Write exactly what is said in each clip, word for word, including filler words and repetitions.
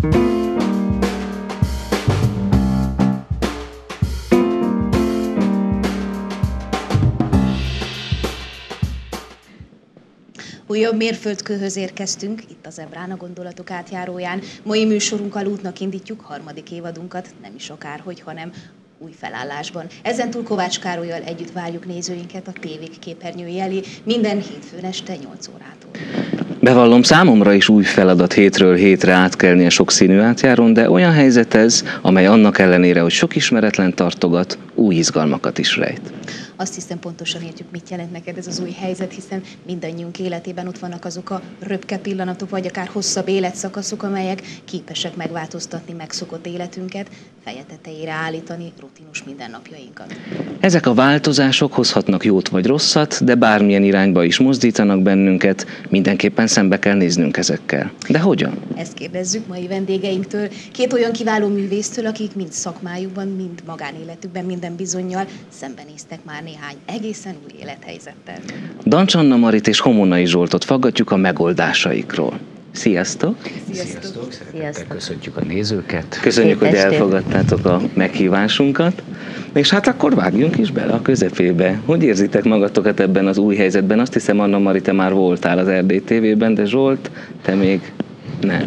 Újabb mérföldkőhöz érkeztünk, itt az Ebrán, a Gondolatok átjáróján. Mai műsorunkkal útnak indítjuk harmadik évadunkat, nem is akárhogy, hanem új felállásban. Ezentúl Kovács Károllyal együtt várjuk nézőinket a tévék képernyői elé minden hétfőn este nyolc órától. Bevallom, számomra is új feladat hétről hétre átkelni a sokszínű átjárón, de olyan helyzet ez, amely annak ellenére, hogy sok ismeretlen tartogat, új izgalmakat is rejt. Azt hiszem, pontosan értjük, mit jelent neked ez az új helyzet, hiszen mindannyiunk életében ott vannak azok a röpke pillanatok, vagy akár hosszabb életszakaszok, amelyek képesek megváltoztatni megszokott életünket, feje tetejére állítani rutinus mindennapjainkat. Ezek a változások hozhatnak jót vagy rosszat, de bármilyen irányba is mozdítanak bennünket, mindenképpen szembe kell néznünk ezekkel. De hogyan? Ezt kérdezzük mai vendégeinktől, két olyan kiváló művésztől, akik mind szakmájukban, mind magánéletükben minden bizonnyal szembenéztek már néhány egészen új élethelyzettel. Dancs Anna Marit és Homonai Zsoltot faggatjuk a megoldásaikról. Sziasztok! Sziasztok! Szeretettel köszöntjük a nézőket. Köszönjük, hogy elfogadtátok a meghívásunkat. És hát akkor vágjunk is bele a közepébe. Hogy érzitek magatokat ebben az új helyzetben? Azt hiszem, Anna Mari, te már voltál az Erdély té vében, de Zsolt, te még nem.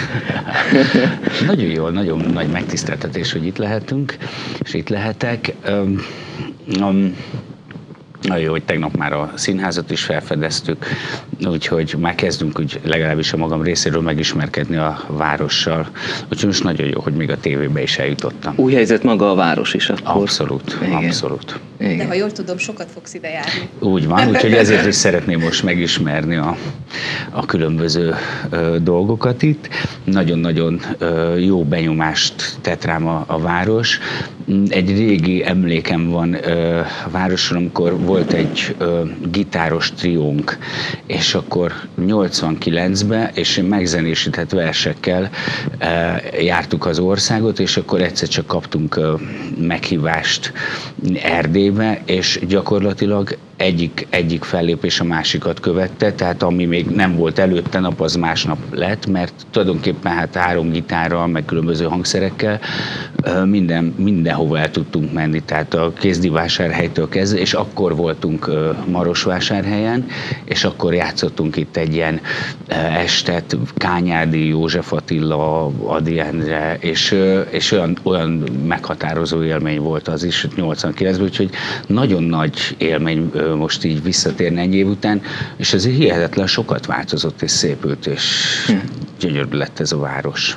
Nagyon jól, nagyon nagy megtiszteltetés, hogy itt lehetünk, és itt lehetek. Um, um, Nagyon jó, hogy tegnap már a színházat is felfedeztük, úgyhogy már kezdünk úgy legalábbis a magam részéről megismerkedni a várossal. Úgyhogy most nagyon jó, hogy még a tévébe is eljutottam. Új helyzet maga a város is akkor. Abszolút, Igen. abszolút. Igen. De ha jól tudom, sokat fogsz ide járni. Úgy van, úgyhogy ezért is szeretném most megismerni a, a különböző ö, dolgokat itt. Nagyon-nagyon ö, jó benyomást tett rám a, a város. Egy régi emlékem van ö, a városról, amikor volt egy ö, gitáros triónk, és akkor nyolcvankilencben, és megzenésített versekkel ö, jártuk az országot, és akkor egyszer csak kaptunk ö, meghívást Erdélybe, és gyakorlatilag egyik, egyik fellépés a másikat követte, tehát ami még nem volt előtte nap, az másnap lett, mert tulajdonképpen hát három gitárral, meg különböző hangszerekkel minden, mindenhova el tudtunk menni, tehát a Kézdivásárhelytől kezdve, és akkor voltunk Marosvásárhelyen, és akkor játszottunk itt egy ilyen estet, Kányádi, József Attila, Ady Endre, és, és olyan, olyan meghatározó élmény volt az is nyolcvankilencben, úgyhogy nagyon nagy élmény most így visszatérni ennyi év után, és azért hihetetlen sokat változott és szépült, és hm. gyönyörű lett ez a város.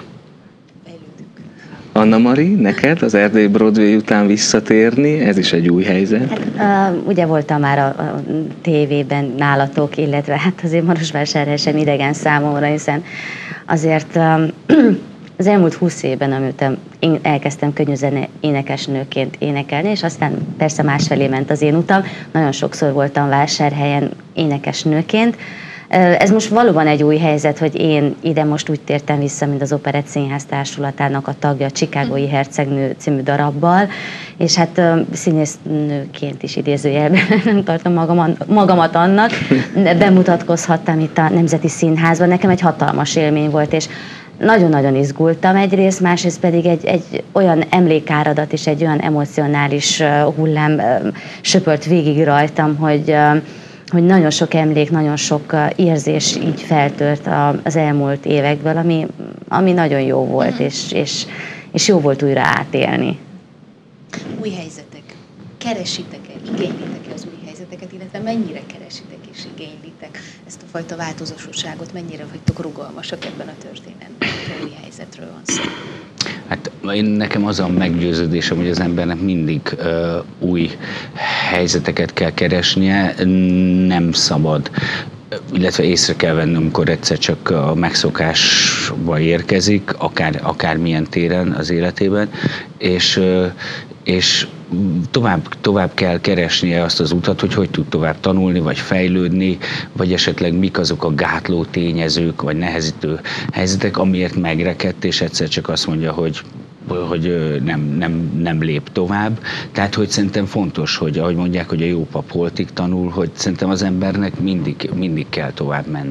Anna Mari, neked az Erdély Broadway után visszatérni, ez is egy új helyzet? Hát, uh, ugye voltam már a, a tévében nálatok, illetve hát azért Marosvásárhely sem idegen számomra, hiszen azért um, az elmúlt húsz évben, amit én elkezdtem könnyűzene énekesnőként énekelni, és aztán persze másfelé ment az én utam, nagyon sokszor voltam Vásárhelyen énekesnőként. Ez most valóban egy új helyzet, hogy én ide most úgy tértem vissza, mint az Operett Színház Társulatának a tagja, a Chicagói Hercegnő című darabbal, és hát színésznőként is idézőjelben nem tartom magam, magamat annak, bemutatkozhattam itt a Nemzeti Színházban, nekem egy hatalmas élmény volt, és nagyon-nagyon izgultam egyrészt, másrészt pedig egy, egy olyan emlékáradat és egy olyan emocionális hullám söpört végig rajtam, hogy hogy nagyon sok emlék, nagyon sok érzés így feltört az elmúlt évekből, ami, ami nagyon jó volt, és, és, és jó volt újra átélni. Új helyzetek. Keresitek-e, igénylitek-e az új helyzeteket, illetve mennyire keresitek és igénylitek ezt a fajta változatosságot, mennyire vagytok rugalmasak ebben a történetben, ha új helyzetről van szó? Hát én nekem az a meggyőződésem, hogy az embernek mindig uh, új helyzeteket kell keresnie, nem szabad, illetve észre kell venni, amikor egyszer csak a megszokásba érkezik, akár, akármilyen téren az életében, és, uh, és tovább, tovább kell keresnie azt az utat, hogy hogy tud tovább tanulni, vagy fejlődni, vagy esetleg mik azok a gátló tényezők, vagy nehezítő helyzetek, amiért megrekedt, és egyszer csak azt mondja, hogy hogy nem, nem, nem lép tovább. Tehát, hogy szerintem fontos, hogy ahogy mondják, hogy a jó pap holtig tanul, hogy szerintem az embernek mindig, mindig kell tovább menni.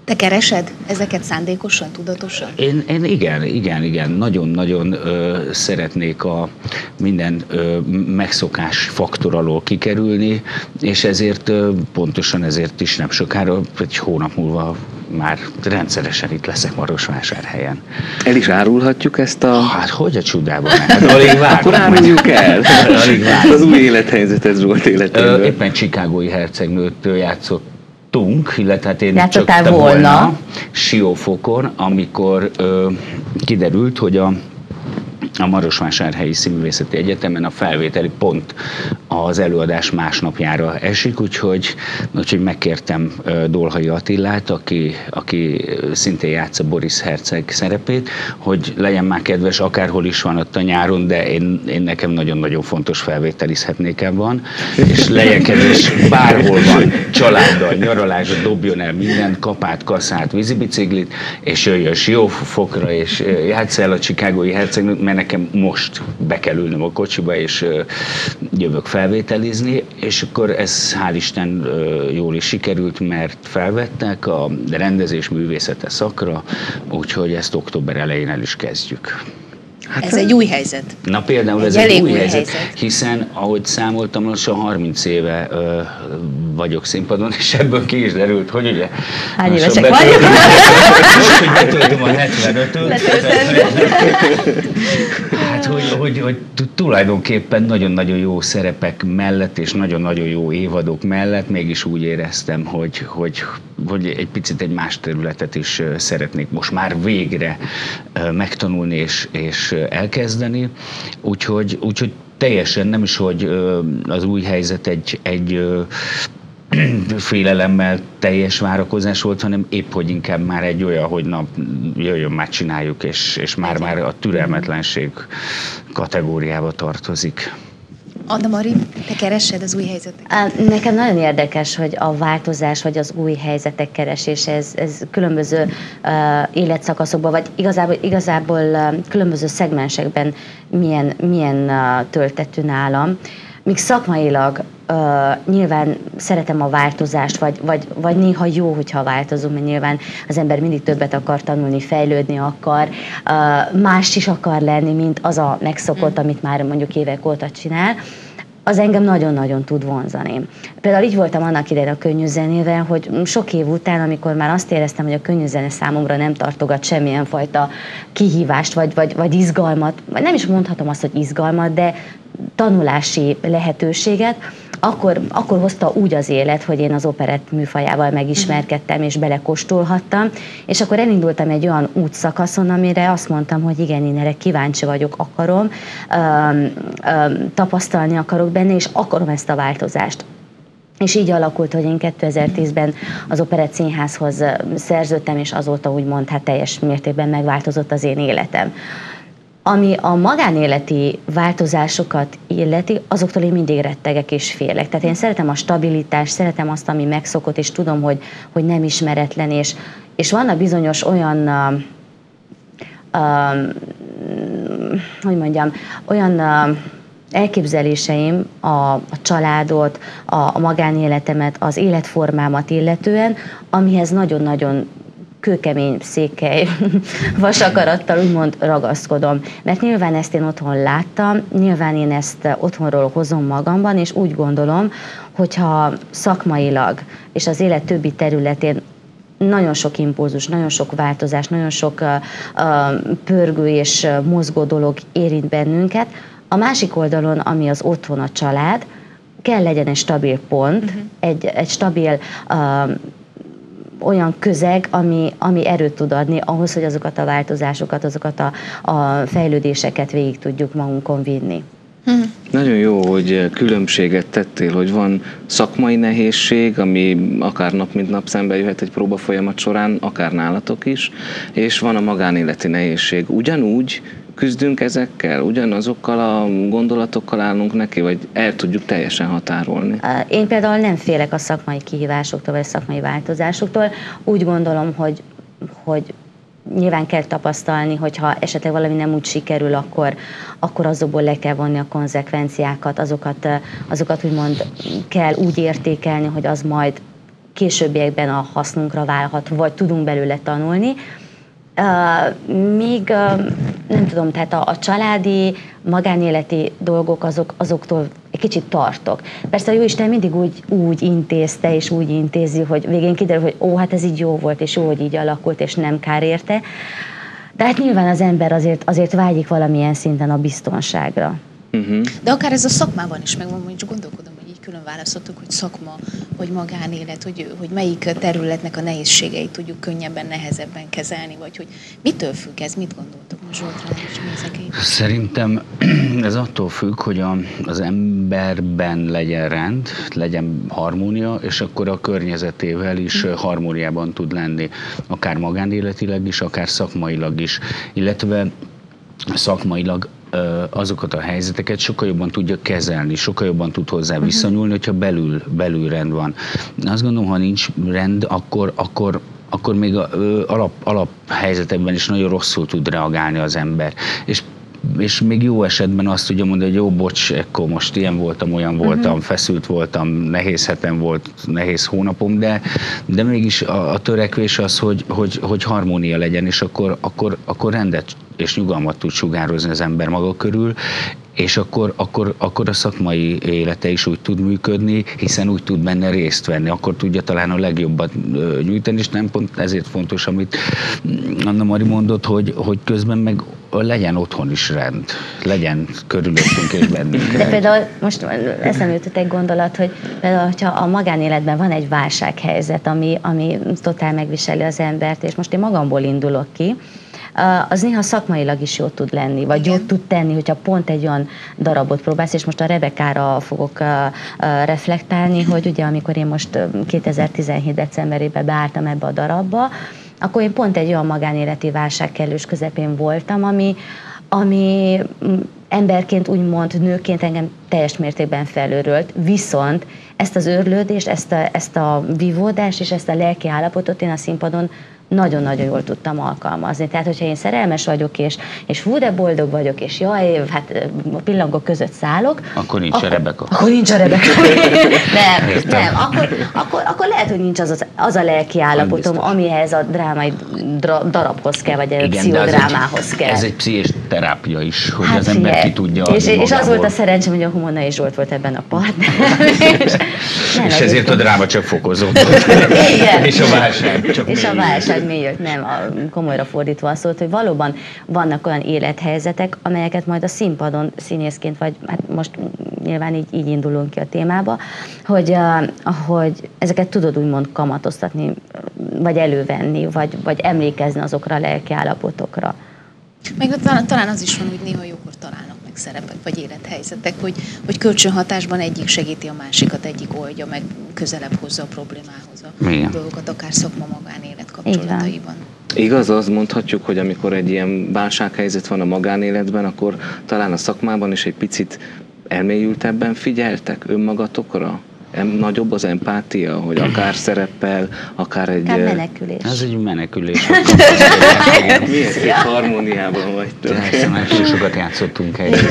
Te keresed ezeket szándékosan, tudatosan? Én, én igen, igen, igen. Nagyon-nagyon ö, szeretnék a minden ö, megszokás faktor alól kikerülni, és ezért ö, pontosan ezért is nem sokára, egy hónap múlva már rendszeresen itt leszek Marosvásárhelyen. El is árulhatjuk ezt a... Hát hogy a csodában? Hát alig várom. Akkor áruljuk el. Alig várom. Az új élethelyzetet Zsolt életéből. Éppen Chicagói hercegnőt játszott Tunk, illetve hát én Játszottál csak volna. volna Siófokon, amikor ö, kiderült, hogy a a Marosvásárhelyi Színművészeti Egyetemen a felvételi pont az előadás másnapjára esik, úgyhogy, úgyhogy megkértem Dolhai Attilát, aki, aki szintén játsza Boris herceg szerepét, hogy legyen már kedves, akárhol is van ott a nyáron, de én, én nekem nagyon-nagyon fontos felvételizhetnék ebben, és legyen kedves, bárhol van, családdal, nyaralásra, dobjon el mindent, kapát, kaszát, vízibiciklit, és jöjjön Siófokra, és játsz el a Chicagói hercegnőt, mert nekem most be kell ülnöm a kocsiba, és uh, jövök felvételizni, és akkor ez hál' Isten uh, jól is sikerült, mert felvettek a rendezés művészete szakra, úgyhogy ezt október elején el is kezdjük. Hát ez egy új helyzet. Na például egy ez egy új, új helyzet, helyzet, hiszen ahogy számoltam, lassan harminc éve ö, vagyok színpadon, és ebből ki is derült, hogy ugye... Hány évesek vagy? Most, hogy betöltöm a hetvenötöt. Hát, hogy, hogy, hogy tulajdonképpen nagyon-nagyon jó szerepek mellett, és nagyon-nagyon jó évadok mellett mégis úgy éreztem, hogy, hogy, hogy egy picit egy más területet is szeretnék most már végre megtanulni és, és elkezdeni, úgyhogy, úgyhogy teljesen nem is, hogy az új helyzet egy, egy félelemmel teljes várakozás volt, hanem épp, hogy inkább már egy olyan, hogy na, jöjjön, már csináljuk, és, és már, már a türelmetlenség kategóriába tartozik. Anna Mari, te keresed az új helyzeteket? Nekem nagyon érdekes, hogy a változás, vagy az új helyzetek keresése, ez, ez különböző uh, életszakaszokban, vagy igazából, igazából uh, különböző szegmensekben milyen, milyen uh, töltetű nálam. Míg szakmailag uh, nyilván szeretem a változást, vagy, vagy, vagy néha jó, hogyha változunk, mert nyilván az ember mindig többet akar tanulni, fejlődni akar, uh, más is akar lenni, mint az a megszokott, mm. amit már mondjuk évek óta csinál. Az engem nagyon-nagyon tud vonzani. Például így voltam annak idején a könnyű zenével, hogy sok év után, amikor már azt éreztem, hogy a könnyű zene számomra nem tartogat semmilyen fajta kihívást, vagy, vagy, vagy izgalmat, vagy nem is mondhatom azt, hogy izgalmat, de tanulási lehetőséget, akkor, akkor hozta úgy az élet, hogy én az operett műfajával megismerkedtem, és belekóstolhattam, és akkor elindultam egy olyan útszakaszon, amire azt mondtam, hogy igen, én erre kíváncsi vagyok, akarom, öm, öm, tapasztalni akarok benne, és akarom ezt a változást. És így alakult, hogy én kétezer-tízben az Operett Színházhoz szerződtem, és azóta úgymond hát teljes mértékben megváltozott az én életem. Ami a magánéleti változásokat illeti, azoktól én mindig rettegek és félek. Tehát én szeretem a stabilitást, szeretem azt, ami megszokott, és tudom, hogy, hogy nem ismeretlen, és, és vannak bizonyos olyan, uh, uh, hogy mondjam, olyan uh, elképzeléseim a, a családot, a, a magánéletemet, az életformámat illetően, amihez nagyon-nagyon kőkemény székely vasakarattal úgymond ragaszkodom. Mert nyilván ezt én otthon láttam, nyilván én ezt otthonról hozom magamban, és úgy gondolom, hogyha szakmailag és az élet többi területén nagyon sok impulzus, nagyon sok változás, nagyon sok uh, uh, pörgő és uh, mozgó dolog érint bennünket, a másik oldalon, ami az otthon, a család, kell legyen egy stabil pont, uh-huh. egy, egy stabil uh, olyan közeg, ami, ami erőt tud adni ahhoz, hogy azokat a változásokat, azokat a, a fejlődéseket végig tudjuk magunkon vinni. Hmm. Nagyon jó, hogy különbséget tettél, hogy van szakmai nehézség, ami akár nap mint nap szembe jöhet egy próbafolyamat során, akár nálatok is, és van a magánéleti nehézség. Ugyanúgy küzdünk ezekkel, ugyanazokkal a gondolatokkal állunk neki, vagy el tudjuk teljesen határolni? Én például nem félek a szakmai kihívásoktól, vagy a szakmai változásoktól. Úgy gondolom, hogy, hogy nyilván kell tapasztalni, hogyha esetleg valami nem úgy sikerül, akkor, akkor azokból le kell vonni a konzekvenciákat, azokat, azokat úgymond kell úgy értékelni, hogy az majd későbbiekben a hasznunkra válhat, vagy tudunk belőle tanulni. Uh, még uh, nem tudom, tehát a, a családi, magánéleti dolgok azok, azoktól egy kicsit tartok. Persze a Jóisten mindig úgy, úgy intézte, és úgy intézi, hogy végén kiderül, hogy ó, hát ez így jó volt, és jó, hogy így alakult, és nem kár érte. De hát nyilván az ember azért, azért vágyik valamilyen szinten a biztonságra. Uh-huh. De akár ez a szakmában is megvan, hogy csak gondolkodom, hogy így külön választottuk, hogy szakma, hogy magánélet, hogy, hogy melyik területnek a nehézségeit tudjuk könnyebben, nehezebben kezelni, vagy hogy mitől függ ez, mit gondoltok Zsolt rá, és mi ezek? Szerintem ez attól függ, hogy a, az emberben legyen rend, legyen harmónia, és akkor a környezetével is hmm. harmóniában tud lenni, akár magánéletileg is, akár szakmailag is, illetve szakmailag azokat a helyzeteket sokkal jobban tudja kezelni, sokkal jobban tud hozzá viszonyulni, hogyha belül, belül rend van. Azt gondolom, ha nincs rend, akkor, akkor akkor még a, ö, alap, alap helyzetekben is nagyon rosszul tud reagálni az ember. És és még jó esetben azt tudja mondani, hogy jó, bocs, ekkor most ilyen voltam, olyan voltam, uh-huh. feszült voltam, nehéz hetem volt, nehéz hónapom, de, de mégis a, a törekvés az, hogy, hogy, hogy harmónia legyen, és akkor, akkor, akkor rendet és nyugalmat tud sugározni az ember maga körül, és akkor, akkor, akkor a szakmai élete is úgy tud működni, hiszen úgy tud benne részt venni, akkor tudja talán a legjobbat nyújtani, és nem pont ezért fontos, amit Anna Mari mondott, hogy, hogy közben meg legyen otthon is rend, legyen körülöttünk és bennünk. De például most eszembe jutott egy gondolat, hogy például, hogyha a magánéletben van egy válsághelyzet, ami, ami totál megviseli az embert, és most én magamból indulok ki, az néha szakmailag is jót tud lenni, vagy jót tud tenni, hogyha pont egy olyan darabot próbálsz, és most a Rebekára fogok reflektálni, hogy ugye amikor én most kétezer-tizenhét decemberében beálltam ebbe a darabba, akkor én pont egy olyan magánéleti válság kellős közepén voltam, ami, ami emberként, úgymond nőként engem teljes mértékben felőrölt, viszont ezt az őrlődést, ezt a, ezt a vívódást és ezt a lelki állapotot én a színpadon nagyon-nagyon jól tudtam alkalmazni. Tehát, hogyha én szerelmes vagyok, és, és fú, de boldog vagyok, és jaj, hát a pillangok között szállok. Akkor nincs akkor, a Rebeka. Akkor nincs a Rebeka. nem, nem. Akkor, akkor, akkor lehet, hogy nincs az, az, az a lelki állapotom, amihez a drámai dra, darabhoz kell, vagy a pszichodrámához kell. Ez egy pszichés terápia is, hogy hát az ember figyelj, ki tudja adni és, és az volt a szerencsém, hogy a Humonai Zsolt volt ebben a partner. és nem, és ezért a dráma csak fokozódott. és a válság csak És a válság mélyült, nem, a komolyra fordítva szólt, hogy valóban vannak olyan élethelyzetek, amelyeket majd a színpadon színészként, vagy hát most nyilván így, így indulunk ki a témába, hogy, uh, hogy ezeket tudod úgymond kamatoztatni, vagy elővenni, vagy, vagy emlékezni azokra a lelki állapotokra. Meg talán, talán az is van, hogy néha jókor találnak meg szerepek, vagy élethelyzetek, hogy, hogy kölcsönhatásban egyik segíti a másikat, egyik oldja meg, közelebb hozza a problémához a Igen. dolgokat, akár szakma, magánélet kapcsolataiban. Igaz, azt mondhatjuk, hogy amikor egy ilyen válsághelyzet van a magánéletben, akkor talán a szakmában is egy picit elmélyültebben figyeltek önmagatokra? Nagyobb az empátia, hogy akár szereppel, akár egy... Akár menekülés. Ez egy menekülés. Miért egy harmóniában vagytok? Persze, sokat játszottunk együtt.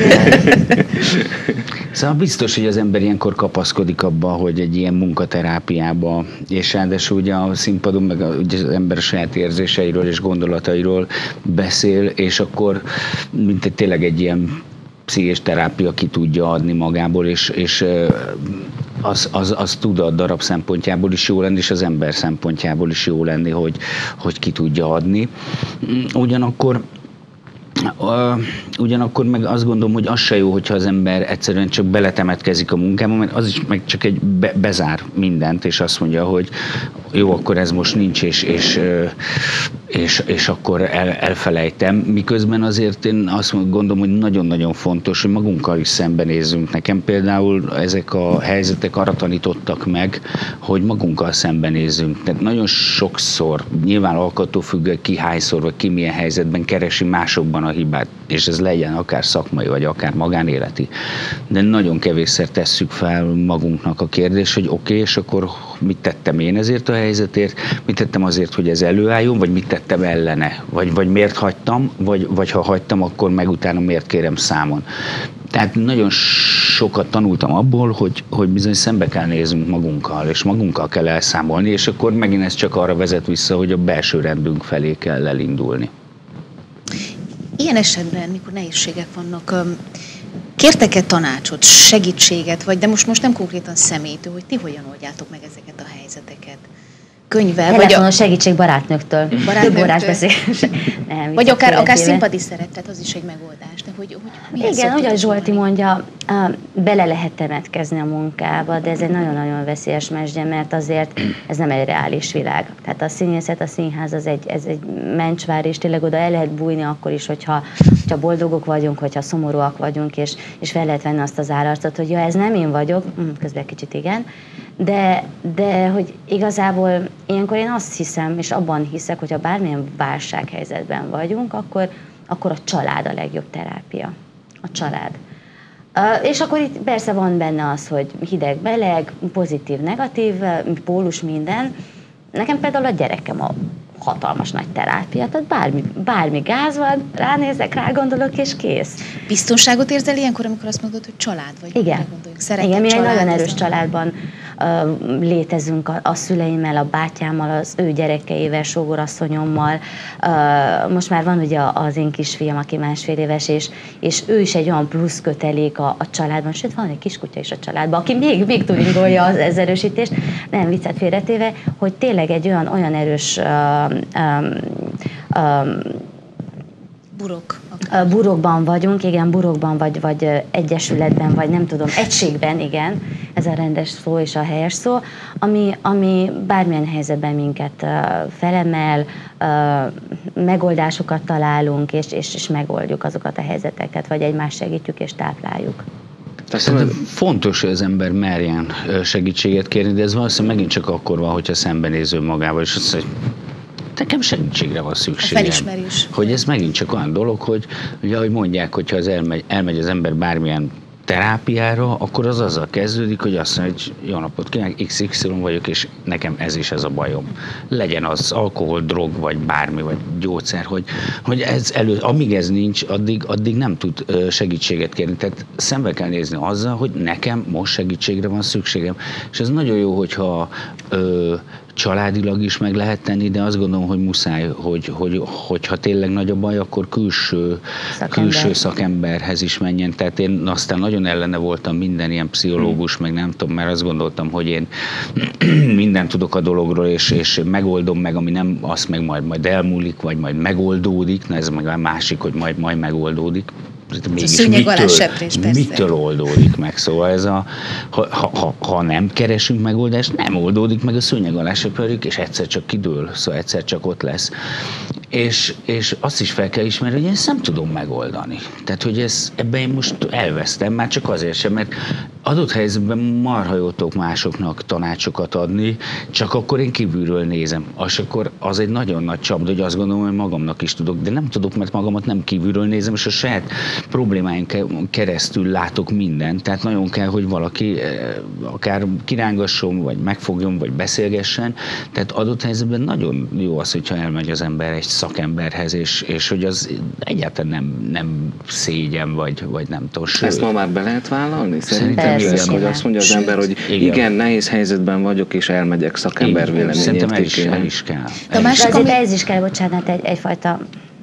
Szóval biztos, hogy az ember ilyenkor kapaszkodik abba, hogy egy ilyen munkaterápiába, és ráadásul ugye a színpadon meg ugye az ember a saját érzéseiről és gondolatairól beszél, és akkor mint egy, tényleg egy ilyen pszichés terápia ki tudja adni magából, és, és az, az, az tud a darab szempontjából is jó lenni, és az ember szempontjából is jó lenni, hogy, hogy ki tudja adni. Ugyanakkor Uh, ugyanakkor meg azt gondolom, hogy az se jó, hogyha az ember egyszerűen csak beletemetkezik a munkába, mert az is meg csak egy be, bezár mindent, és azt mondja, hogy jó, akkor ez most nincs, és, és, és, és akkor el, elfelejtem. Miközben azért én azt gondolom, hogy nagyon-nagyon fontos, hogy magunkkal is szembenézzünk. Nekem például ezek a helyzetek arra tanítottak meg, hogy magunkkal szembenézzünk. Tehát nagyon sokszor, nyilván alkattól függ, ki hányszor, vagy ki milyen helyzetben keresi másokban a hibát, és ez legyen akár szakmai, vagy akár magánéleti. De nagyon kevésszer tesszük fel magunknak a kérdést, hogy oké, okay, és akkor mit tettem én ezért a helyzetért, mit tettem azért, hogy ez előálljon, vagy mit tettem ellene, vagy, vagy miért hagytam, vagy, vagy ha hagytam, akkor meg utána miért kérem számon. Tehát nagyon sokat tanultam abból, hogy, hogy bizony szembe kell néznünk magunkkal, és magunkkal kell elszámolni, és akkor megint ez csak arra vezet vissza, hogy a belső rendünk felé kell elindulni. Ilyen esetben, mikor nehézségek vannak, kértek-e tanácsot, segítséget, vagy de most, most nem konkrétan személytől, hogy ti hogyan oldjátok meg ezeket a helyzeteket? Könyvvel, vagy a segítség barátnőktől. Barátnőktől. Órás beszélés. Nem, vagy akár, akár szimpatiszeretet, az is egy megoldás. De hogy, hogy igen, ugye Zsolti mondja, bele lehet temetkezni a munkába, de ez egy nagyon-nagyon veszélyes mesdje, mert azért ez nem egy reális világ. Tehát a színészet, a színház az egy, ez egy mencsvár, és tényleg oda el lehet bújni akkor is, hogyha, hogyha boldogok vagyunk, hogyha szomorúak vagyunk, és, és fel lehet venni azt az állarcot, hogy ja, ez nem én vagyok, közben kicsit igen, de, de hogy igazából ilyenkor én azt hiszem, és abban hiszek, hogyha bármilyen válsághelyzetben vagyunk, akkor, akkor a család a legjobb terápia. A család. Uh, és akkor itt persze van benne az, hogy hideg-meleg, pozitív, negatív, pólus minden. Nekem például a gyerekem a hatalmas nagy terápia, tehát bármi, bármi gáz van, ránézek, rágondolok, és kész. Biztonságot érzel ilyenkor, amikor azt mondod, hogy család vagy? Igen. Igen, mi egy nagyon erős családban uh, létezünk a, a szüleimmel, a bátyámmal, az ő gyerekeivel, sógorasszonyommal. Uh, most már van ugye az én kisfiam, aki másfél éves, és, és ő is egy olyan plusz kötelék a, a családban, sőt, van egy kiskutya is a családban, aki még, még tuningolja az, az erősítést, nem viccet félretéve, hogy tényleg egy olyan, olyan erős uh, um, um, burok. Burokban vagyunk, igen, burokban, vagy, vagy egyesületben, vagy nem tudom, egységben, igen, ez a rendes szó és a helyes szó, ami, ami bármilyen helyzetben minket uh, felemel, uh, megoldásokat találunk, és, és, és megoldjuk azokat a helyzeteket, vagy egymást segítjük és tápláljuk. Tehát fontos, hogy az ember merjen segítséget kérni, de ez valószínűleg megint csak akkor van, hogyha szembenéző magával, és azt mondja, nekem segítségre van szükségem. A felismerés. Hogy ez megint csak olyan dolog, hogy ugye, ahogy mondják, hogyha az elmegy, elmegy az ember bármilyen terápiára, akkor az azzal kezdődik, hogy azt mondja, hogy jó napot kívánok, iksz iksz ipszilon vagyok, és nekem ez is ez a bajom. Legyen az alkohol, drog, vagy bármi, vagy gyógyszer, hogy, hogy ez elő, amíg ez nincs, addig, addig nem tud segítséget kérni. Tehát szembe kell nézni azzal, hogy nekem most segítségre van szükségem. És ez nagyon jó, hogyha ö, családilag is meg lehet tenni, de azt gondolom, hogy muszáj, hogy, hogy, hogyha tényleg nagy a baj, akkor külső szakember. külső szakemberhez is menjen. Tehát én aztán nagyon ellene voltam minden ilyen pszichológus, hmm. meg nem tudom, mert azt gondoltam, hogy én mindent tudok a dologról, és, és megoldom meg, ami nem, azt meg majd, majd elmúlik, vagy majd megoldódik, na ez meg a másik, hogy majd, majd megoldódik. Mégis mitől, mitől oldódik meg? Szóval ez a, ha, ha, ha nem keresünk megoldást, nem oldódik meg, a szőnyeg alá söpörjük, és egyszer csak kidől, szóval egyszer csak ott lesz. És, és azt is fel kell ismerni, hogy én ezt nem tudom megoldani. Tehát, hogy ez, ebben én most elvesztem, már csak azért sem, mert adott helyzetben marha jól tudok másoknak tanácsokat adni, csak akkor én kívülről nézem. Az akkor az egy nagyon nagy csapda, hogy azt gondolom, hogy magamnak is tudok, de nem tudok, mert magamat nem kívülről nézem, és a saját problémáink keresztül látok mindent. Tehát nagyon kell, hogy valaki akár kirángasson, vagy megfogjon, vagy beszélgessen. Tehát adott helyzetben nagyon jó az, hogyha elmegy az ember egy szakemberhez, és, és hogy az egyáltalán nem, nem szégyen, vagy, vagy nem tudom. Ezt ma már be lehet vállalni? Szerintem igen, hogy azt mondja az ember, hogy igen, igen, nehéz helyzetben vagyok, és elmegyek szakember véleményét. Szerintem el is, el is kell. El is. De azért ez is kell, bocsánat, egy, egyfajta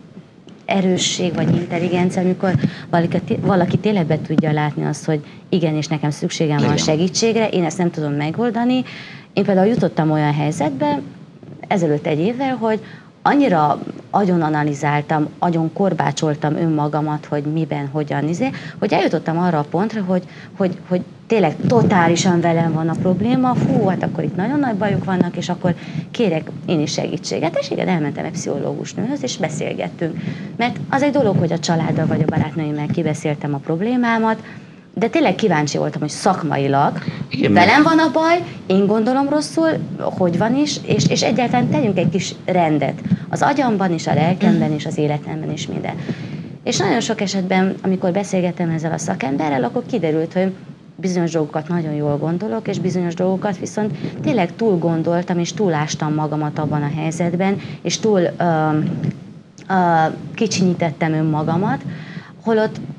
erősség vagy intelligencia, amikor valaki, valaki tényleg be tudja látni azt, hogy igenis nekem szükségem van segítségre, én ezt nem tudom megoldani. Én például jutottam olyan helyzetbe, ezelőtt egy évvel, hogy annyira agyon analizáltam, agyon korbácsoltam önmagamat, hogy miben, hogyan, izé, hogy eljutottam arra a pontra, hogy, hogy, hogy tényleg totálisan velem van a probléma, fú, hát akkor itt nagyon nagy bajok vannak, és akkor kérek én is segítséget. És igen, elmentem egy pszichológus nőhöz, és beszélgettünk. Mert az egy dolog, hogy a családdal vagy a barátnőimmel kibeszéltem a problémámat, de tényleg kíváncsi voltam, hogy szakmailag igen, velem van a baj, én gondolom rosszul, hogy van is, és, és egyáltalán tegyünk egy kis rendet. Az agyamban is, a lelkemben is, az életemben is minden. És nagyon sok esetben, amikor beszélgettem ezzel a szakemberrel, akkor kiderült, hogy bizonyos dolgokat nagyon jól gondolok, és bizonyos dolgokat viszont tényleg túl gondoltam, és túlástam magamat abban a helyzetben, és túl uh, uh, kicsinyítettem önmagamat, holott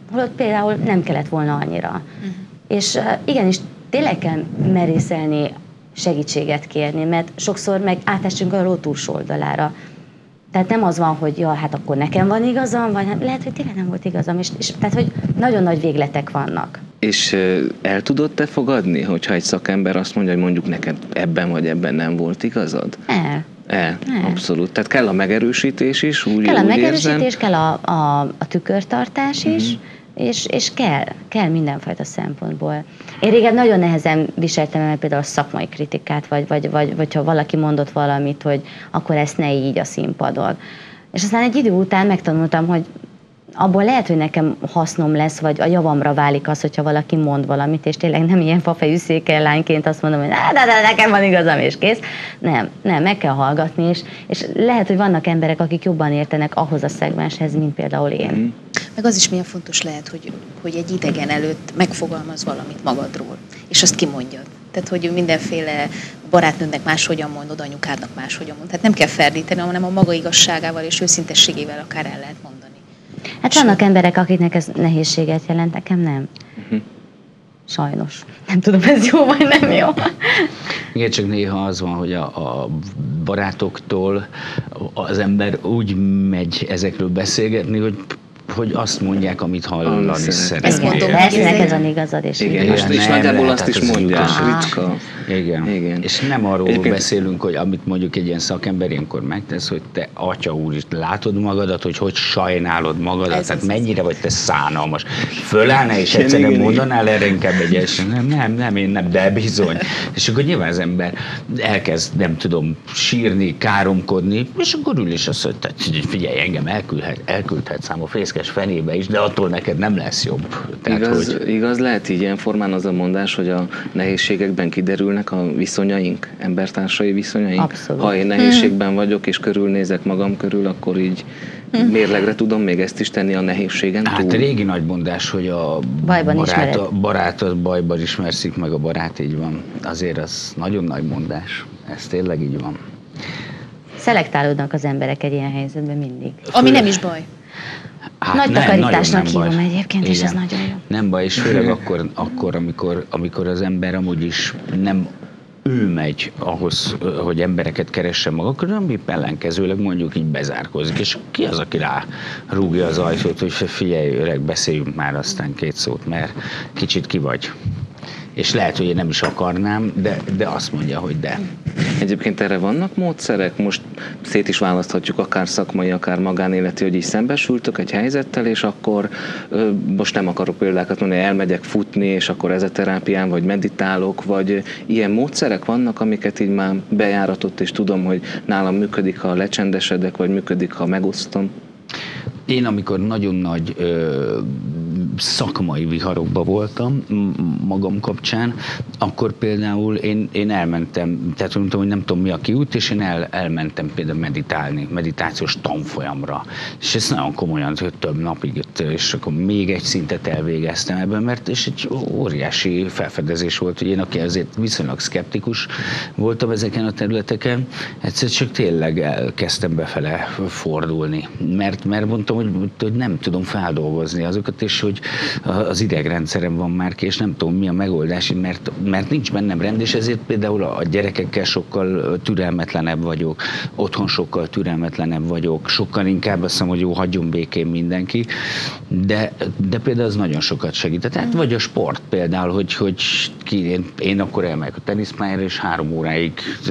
holott például nem kellett volna annyira. Uh-huh. És igenis, tényleg kell merészelni, segítséget kérni, mert sokszor meg átestünk a ló túlsó oldalára. Tehát nem az van, hogy ja, hát akkor nekem van igazam, vagy nem, lehet, hogy tényleg nem volt igazam, és, és tehát, hogy nagyon nagy végletek vannak. És el tudod te fogadni, hogyha egy szakember azt mondja, hogy mondjuk neked ebben vagy ebben nem volt igazad? El. El, El. Abszolút. Tehát kell a megerősítés is, úgy Kell a úgy megerősítés, érzem. kell a, a, a tükörtartás is, uh-huh. és, és kell, kell mindenfajta szempontból. Én régen nagyon nehezen viseltem el például a szakmai kritikát, vagy, vagy, vagy, vagy ha valaki mondott valamit, hogy akkor ezt ne így a színpadon. És aztán egy idő után megtanultam, hogy abból lehet, hogy nekem hasznom lesz, vagy a javamra válik az, hogyha valaki mond valamit, és tényleg nem ilyen fafejű székely lányként azt mondom, hogy de, de, nekem van igazam, és kész. Nem, nem, meg kell hallgatni, és, és lehet, hogy vannak emberek, akik jobban értenek ahhoz a szegmenshez, mint például én. Meg az is milyen fontos lehet, hogy, hogy egy idegen előtt megfogalmaz valamit magadról, és azt kimondjad. Tehát, hogy mindenféle barátnőnek máshogyan mondod, anyukádnak máshogyan mond. Tehát nem kell ferdíteni, hanem a maga igazságával és őszintességével akár el lehet mondani. Hát vannak emberek, akiknek ez nehézséget jelent, nekem nem. Uh-huh. Sajnos. Nem tudom, ez jó vagy nem jó. Igen, csak néha az van, hogy a, a barátoktól az ember úgy megy ezekről beszélgetni, hogy hogy azt mondják, amit hallani szeretnél. Ezt mondom, persze, neked van igazad, és igen, igen. és, és nagyjából azt is mondják, ritka. Igen. Igen. És nem arról Egyébként... beszélünk, hogy amit mondjuk egy ilyen szakember ilyenkor megtesz, hogy te, atya úr, látod magadat, hogy hogy sajnálod magadat, ez tehát az mennyire az vagy te szánalmas. Fölállna és egyszerűen igen, mondanál erre inkább egy eset. Nem, nem, nem, én nem, de bizony. És akkor nyilván az ember elkezd, nem tudom, sírni, káromkodni, és akkor ül is azt mondja, hogy figyelj, engem elküldhet, elküldhetsz ám a fészkes fenébe is, de attól neked nem lesz jobb. Tehát, igaz, hogy... igaz, lehet így ilyen formán az a mondás, hogy a nehézségekben kiderülnek a viszonyaink, embertársai viszonyaink. Abszolút. Ha én nehézségben vagyok, és körülnézek magam körül, akkor így mérlegre tudom még ezt is tenni a nehézségen túl. Hát régi nagy mondás, hogy a barát, a barátod bajban ismerszik meg a barát, így van. Azért az nagyon nagy mondás. Ez tényleg így van. Szelektálódnak az emberek egy ilyen helyzetben mindig. Ami nem is baj. Hát nagy nem, takarításnak hívom egyébként, igen. És ez nagyon jó. Nem baj, és főleg akkor, akkor amikor, amikor az ember amúgy is nem ő megy ahhoz, hogy embereket keressen maga, akkor nem épp ellenkezőleg mondjuk így bezárkozik, és ki az, aki rá rúgja az ajtót, hogy figyelj öreg, beszéljünk már aztán két szót, mert kicsit ki vagy. És lehet, hogy én nem is akarnám, de, de azt mondja, hogy de. Egyébként erre vannak módszerek? Most szét is választhatjuk akár szakmai, akár magánéleti, hogy így szembesültök egy helyzettel, és akkor most nem akarok példákat mondani, elmegyek futni, és akkor ez a terápián, vagy meditálok, vagy ilyen módszerek vannak, amiket így már bejáratott, és tudom, hogy nálam működik, ha lecsendesedek, vagy működik, ha megosztom. Én amikor nagyon nagy ö, szakmai viharokba voltam magam kapcsán, akkor például én, én elmentem, tehát mondtam, hogy nem tudom mi a kiút, és én el, elmentem például meditálni, meditációs tanfolyamra. És ez nagyon komolyan, hogy több napig, és akkor még egy szintet elvégeztem ebben, mert és egy óriási felfedezés volt, hogy én, aki azért viszonylag szkeptikus voltam ezeken a területeken, egyszer csak tényleg elkezdtem befele fordulni, mert, mert mondtam, hogy, hogy nem tudom feldolgozni azokat, és hogy az idegrendszerem van már ki, és nem tudom mi a megoldás, mert, mert nincs bennem rend, és ezért például a gyerekekkel sokkal türelmetlenebb vagyok, otthon sokkal türelmetlenebb vagyok, sokkal inkább azt hiszem, hogy jó, hagyjon békén mindenki, de, de például az nagyon sokat segített. Hát vagy a sport például, hogy, hogy ki, én, én akkor elmegyek a teniszpályára, és három óráig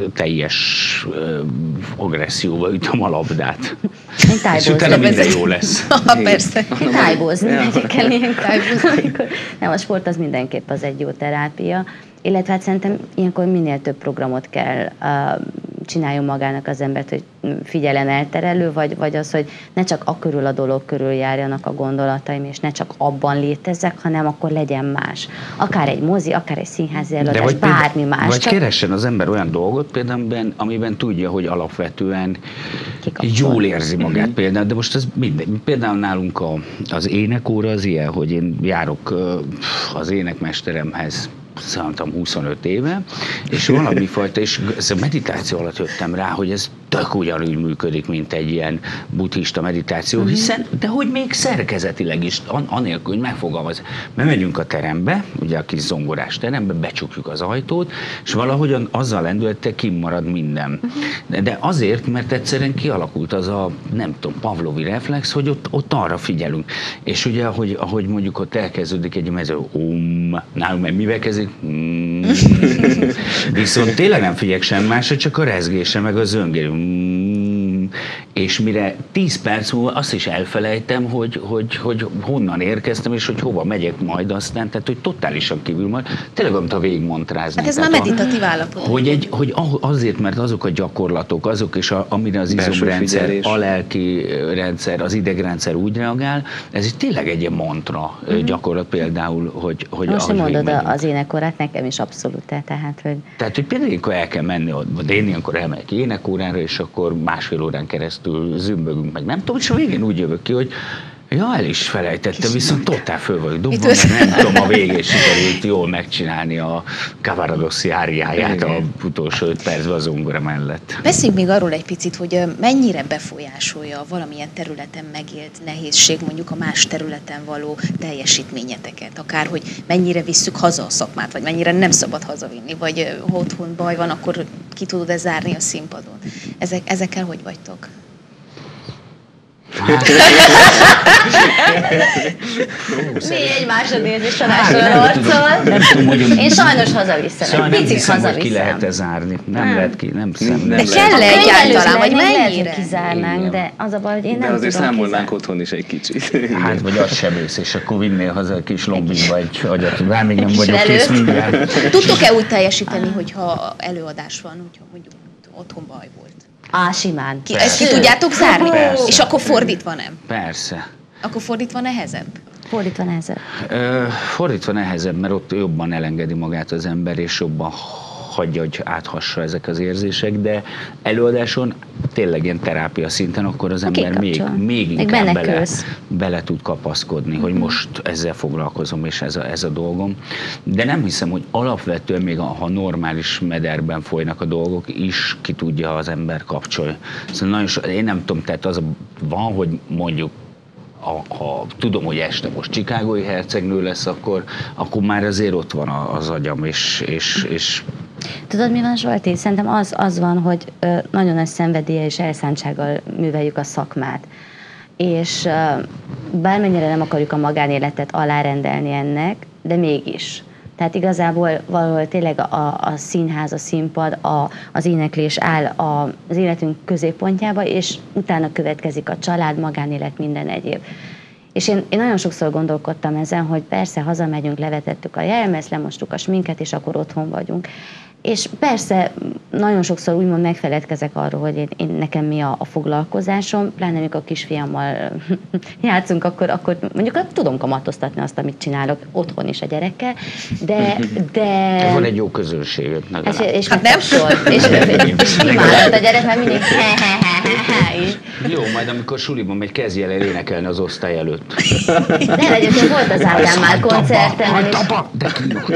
teljes uh, agresszióval ütöm a labdát. És utána minden jó lesz. Ha, persze. Tájbózni megyek el ilyenkor. Nem, a sport az mindenképp az egy jó terápia, illetve hát szerintem ilyenkor minél több programot kell uh, csináljon magának az embert, hogy figyelem elterelő, vagy, vagy az, hogy ne csak a körül a dolog körül járjanak a gondolataim, és ne csak abban létezzek, hanem akkor legyen más. Akár egy mozi, akár egy színházi előadás, bármi például, más. Vagy csak... keressen az ember olyan dolgot, például, amiben, amiben tudja, hogy alapvetően kikapcsol. Jól érzi magát mm-hmm. például, de most ez minden. Például nálunk a, az énekóra az ilyen, hogy én járok az énekmesteremhez, szerintem huszonöt éve, és valami fajta, és a meditáció alatt jöttem rá, hogy ez tök ugyanúgy működik, mint egy ilyen buddhista meditáció, uh-huh. hiszen, de hogy még szerkezetileg is, an, anélkül, hogy megfogalmaz. Bemegyünk a terembe, ugye a kis zongorás terembe, becsukjuk az ajtót, és valahogyan azzal lendülettel kimarad minden. Uh-huh. De, de azért, mert egyszerűen kialakult az a, nem tudom, pavlovi reflex, hogy ott, ott arra figyelünk. És ugye, ahogy, ahogy mondjuk ott elkezdődik egy mező, um, nálunk meg mivel kezdik? Mm. Viszont tényleg nem figyelek sem másra, csak a rezgése, meg a zöngérő. Mm. És mire tíz perc múlva azt is elfelejtem, hogy, hogy, hogy honnan érkeztem, és hogy hova megyek majd aztán, tehát hogy totálisan kívül majd, tényleg amit végigmontrázni. Hát ez már meditatív állapot. Hogy, egy, hogy azért, mert azok a gyakorlatok, azok is, a, amire az izomrendszer, a lelki rendszer, az idegrendszer úgy reagál, ez tényleg egy ilyen mantra mm-hmm. gyakorlat például, hogy, hogy most nem mondod az énekorát, nekem is abszolút, tehát, hogy... Tehát, hogy például ilyenkor el kell menni, de én ilyenkor elmegyek énekórára, és akkor másfél órán keresztül zümbögünk, meg nem tudom, és a végén úgy jövök ki, hogy ja, el is felejtettem, viszont totál föl vagyok dobva, mert nem tudom, a végén sikerült jól megcsinálni a Cavaradossi áriáját a utolsó öt percben az zongora mellett. Beszéljünk még arról egy picit, hogy mennyire befolyásolja valamilyen területen megélt nehézség, mondjuk a más területen való teljesítményeteket, akár hogy mennyire visszük haza a szakmát, vagy mennyire nem szabad hazavinni, vagy ha otthon baj van, akkor ki tudod-e zárni a színpadon. Ezek, ezekkel hogy vagytok? Hát. Mi egy másodérzés csalásról harcol. Én sajnos hazaviszem, egy picit hazaviszem. Ki lehet-e zárni? Nem lehet ki, nem hiszem. De kell egyáltalán, vagy mennyire? Lehet, hogy kizárnánk, de az a baj, hogy én nem tudom. De azért számolnánk otthon is egy kicsit. Hát, vagy az sem ősz, és akkor vinnél haza egy kis lombig, vagy agyat, bár még nem vagyok kész mindjárt. Tudtok-e úgy teljesíteni, hogyha előadás van, hogyha mondjuk otthon baj volt? Á, simán. Ki, ezt ki tudjátok zárni? Persze. És akkor fordítva nem? Persze. Akkor fordítva nehezebb? Fordítva nehezebb. Ö, fordítva nehezebb, mert ott jobban elengedi magát az ember, és jobban hagyja, hogy áthassa ezek az érzések, de előadáson tényleg ilyen terápia szinten, akkor az ember még, még inkább bele, bele tud kapaszkodni, hogy most ezzel foglalkozom, és ez a, ez a dolgom. De nem hiszem, hogy alapvetően még a, ha normális mederben folynak a dolgok, is ki tudja az ember kapcsolni. Szóval nagyon so, én nem tudom, tehát az van, hogy mondjuk Ha, ha tudom, hogy este most chicagói hercegnő lesz, akkor, akkor már azért ott van az agyam, és, és, és... Tudod, mi van, Zsolti? Szerintem az, az van, hogy ö, nagyon nagy szenvedélye és elszántsággal műveljük a szakmát. És ö, bármennyire nem akarjuk a magánéletet alárendelni ennek, de mégis. Tehát igazából valahol tényleg a, a színház, a színpad, a, az éneklés áll a, az életünk középpontjába, és utána következik a család, magánélet, minden egyéb. És én, én nagyon sokszor gondolkodtam ezen, hogy persze hazamegyünk, levetettük a jelmezt, lemostuk a sminket, és akkor otthon vagyunk. És persze nagyon sokszor úgymond megfeledkezek arról, hogy én, én nekem mi a, a foglalkozásom, pláne amikor a kisfiammal játszunk, akkor, akkor mondjuk tudom kamatoztatni azt, amit csinálok otthon is a gyerekkel, de... de... Van egy jó közönség. És, és hát nem sor. És, és imádott a gyerek, mert mindig is. Jó, majd amikor suliban megy, kezdj el énekelni az osztály előtt. Nem, egyébként volt az Ádám már koncerten. De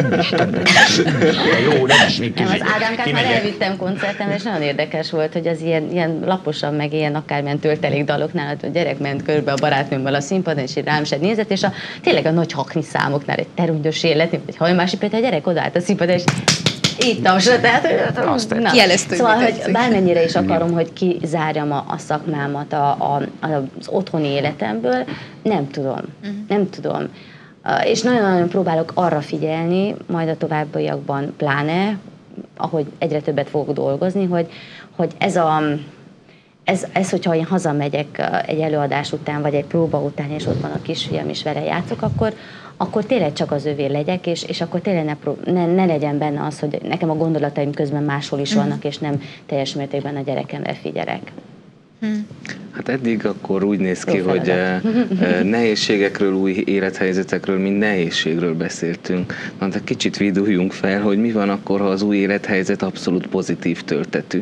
jó, nem is még nem, az Ádámkát már elvittem koncerten, és nagyon érdekes volt, hogy az ilyen, ilyen laposan, meg ilyen akármilyen töltelék daloknál, a gyerek ment körbe a barátnőmmel a színpadon, és így rám se nézett, és a, tényleg a nagy hakni számoknál egy terungyos élet, egy hajmási, például a gyerek odaállt a színpadon, és így tapsra, tehát na, kielesztő, szóval, hogy bármennyire is akarom, hogy kizárjam a, a szakmámat a, a, az otthoni életemből, nem tudom, uh-huh. nem tudom. És nagyon-nagyon próbálok arra figyelni, majd a továbbiakban pláne, ahogy egyre többet fogok dolgozni, hogy, hogy ez a... Ez, ez, hogyha én hazamegyek egy előadás után, vagy egy próba után, és ott van a kisfiam, és vele játszok, akkor, akkor tényleg csak az övé legyek, és, és akkor tényleg ne, prób- ne, ne legyen benne az, hogy nekem a gondolataim közben máshol is vannak, és nem teljes mértékben a gyerekemre figyelek. Hát eddig akkor úgy néz ki, hogy nehézségekről, új élethelyzetekről, mint nehézségről beszéltünk. Na, de kicsit viduljunk fel, hogy mi van akkor, ha az új élethelyzet abszolút pozitív töltetű,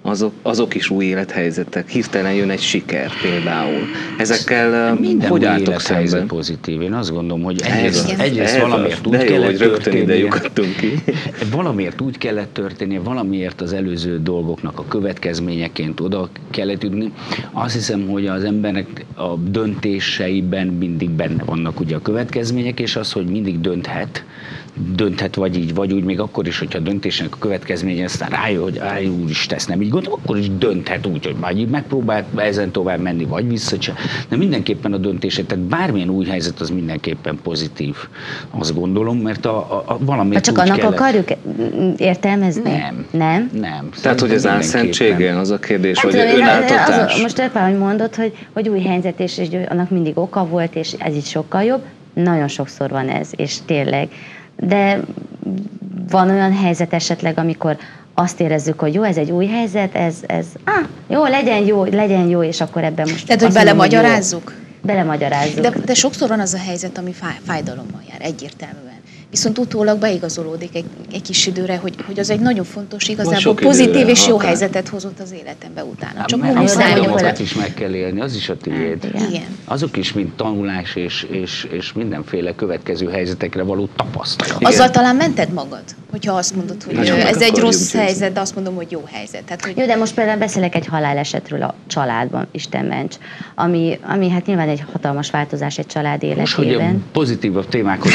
azok, azok is új élethelyzetek. Hirtelen jön egy siker például. Ezekkel minden hogy új álltok szemben? pozitív. Én azt gondolom, hogy Ez egyrészt, az, egyrészt ez valamiért az. úgy De jó, kellett hogy rögtön ide történnie. lyukadtunk ki. Valamiért úgy kellett történnie, valamiért az előző dolgoknak a következményeként oda kellett jutni. Azt hiszem, hogy az emberek a döntéseiben mindig benne vannak ugye a következmények, és az, hogy mindig dönthet, dönthet vagy így, vagy úgy, még akkor is, hogyha a döntésnek a következménye aztán rájön, hogy áj, úristen, ezt nem így gondolom, akkor is dönthet úgy, hogy majd így megpróbált ezen tovább menni, vagy visszacsinál. De mindenképpen a döntése, tehát bármilyen új helyzet, az mindenképpen pozitív, azt gondolom, mert a, a, a valamiért Csak úgy annak kellett... akarjuk értelmezni? Nem. Nem? Nem. Tehát, hogy ez álszentsége, az a kérdés, Hát, vagy tudom, önáltatás. az, most éppen, ahogy mondod, hogy, hogy új helyzet, és, és annak mindig oka volt, és ez így sokkal jobb. Nagyon sokszor van ez, és tényleg. De van olyan helyzet esetleg, amikor azt érezzük, hogy jó, ez egy új helyzet, ez, ez ah, jó, legyen jó, legyen jó, és akkor ebben most... Tehát, hogy belemagyarázzuk? Belemagyarázzuk. De, de sokszor van az a helyzet, ami fáj, fájdalommal jár, egyértelműen. Viszont utólag beigazolódik egy, egy kis időre, hogy, hogy az egy nagyon fontos, igazából pozitív és jó helyzetet hozott az életembe utána. Csak úgy a viszont is meg kell élni, az is a tiéd. Igen. Igen. Azok is, mint tanulás és, és, és mindenféle következő helyzetekre való tapasztalat. Azzal talán mented magad, hogyha azt mondod, hogy Nagyon ez meg egy akarjuk rossz győzni. helyzet, de azt mondom, hogy jó helyzet. Tehát, hogy Jó, de most például beszélek egy halálesetről a családban, Isten ments, ami, ami hát nyilván egy hatalmas változás egy család Most, hogy a életében. pozitívabb témákhoz...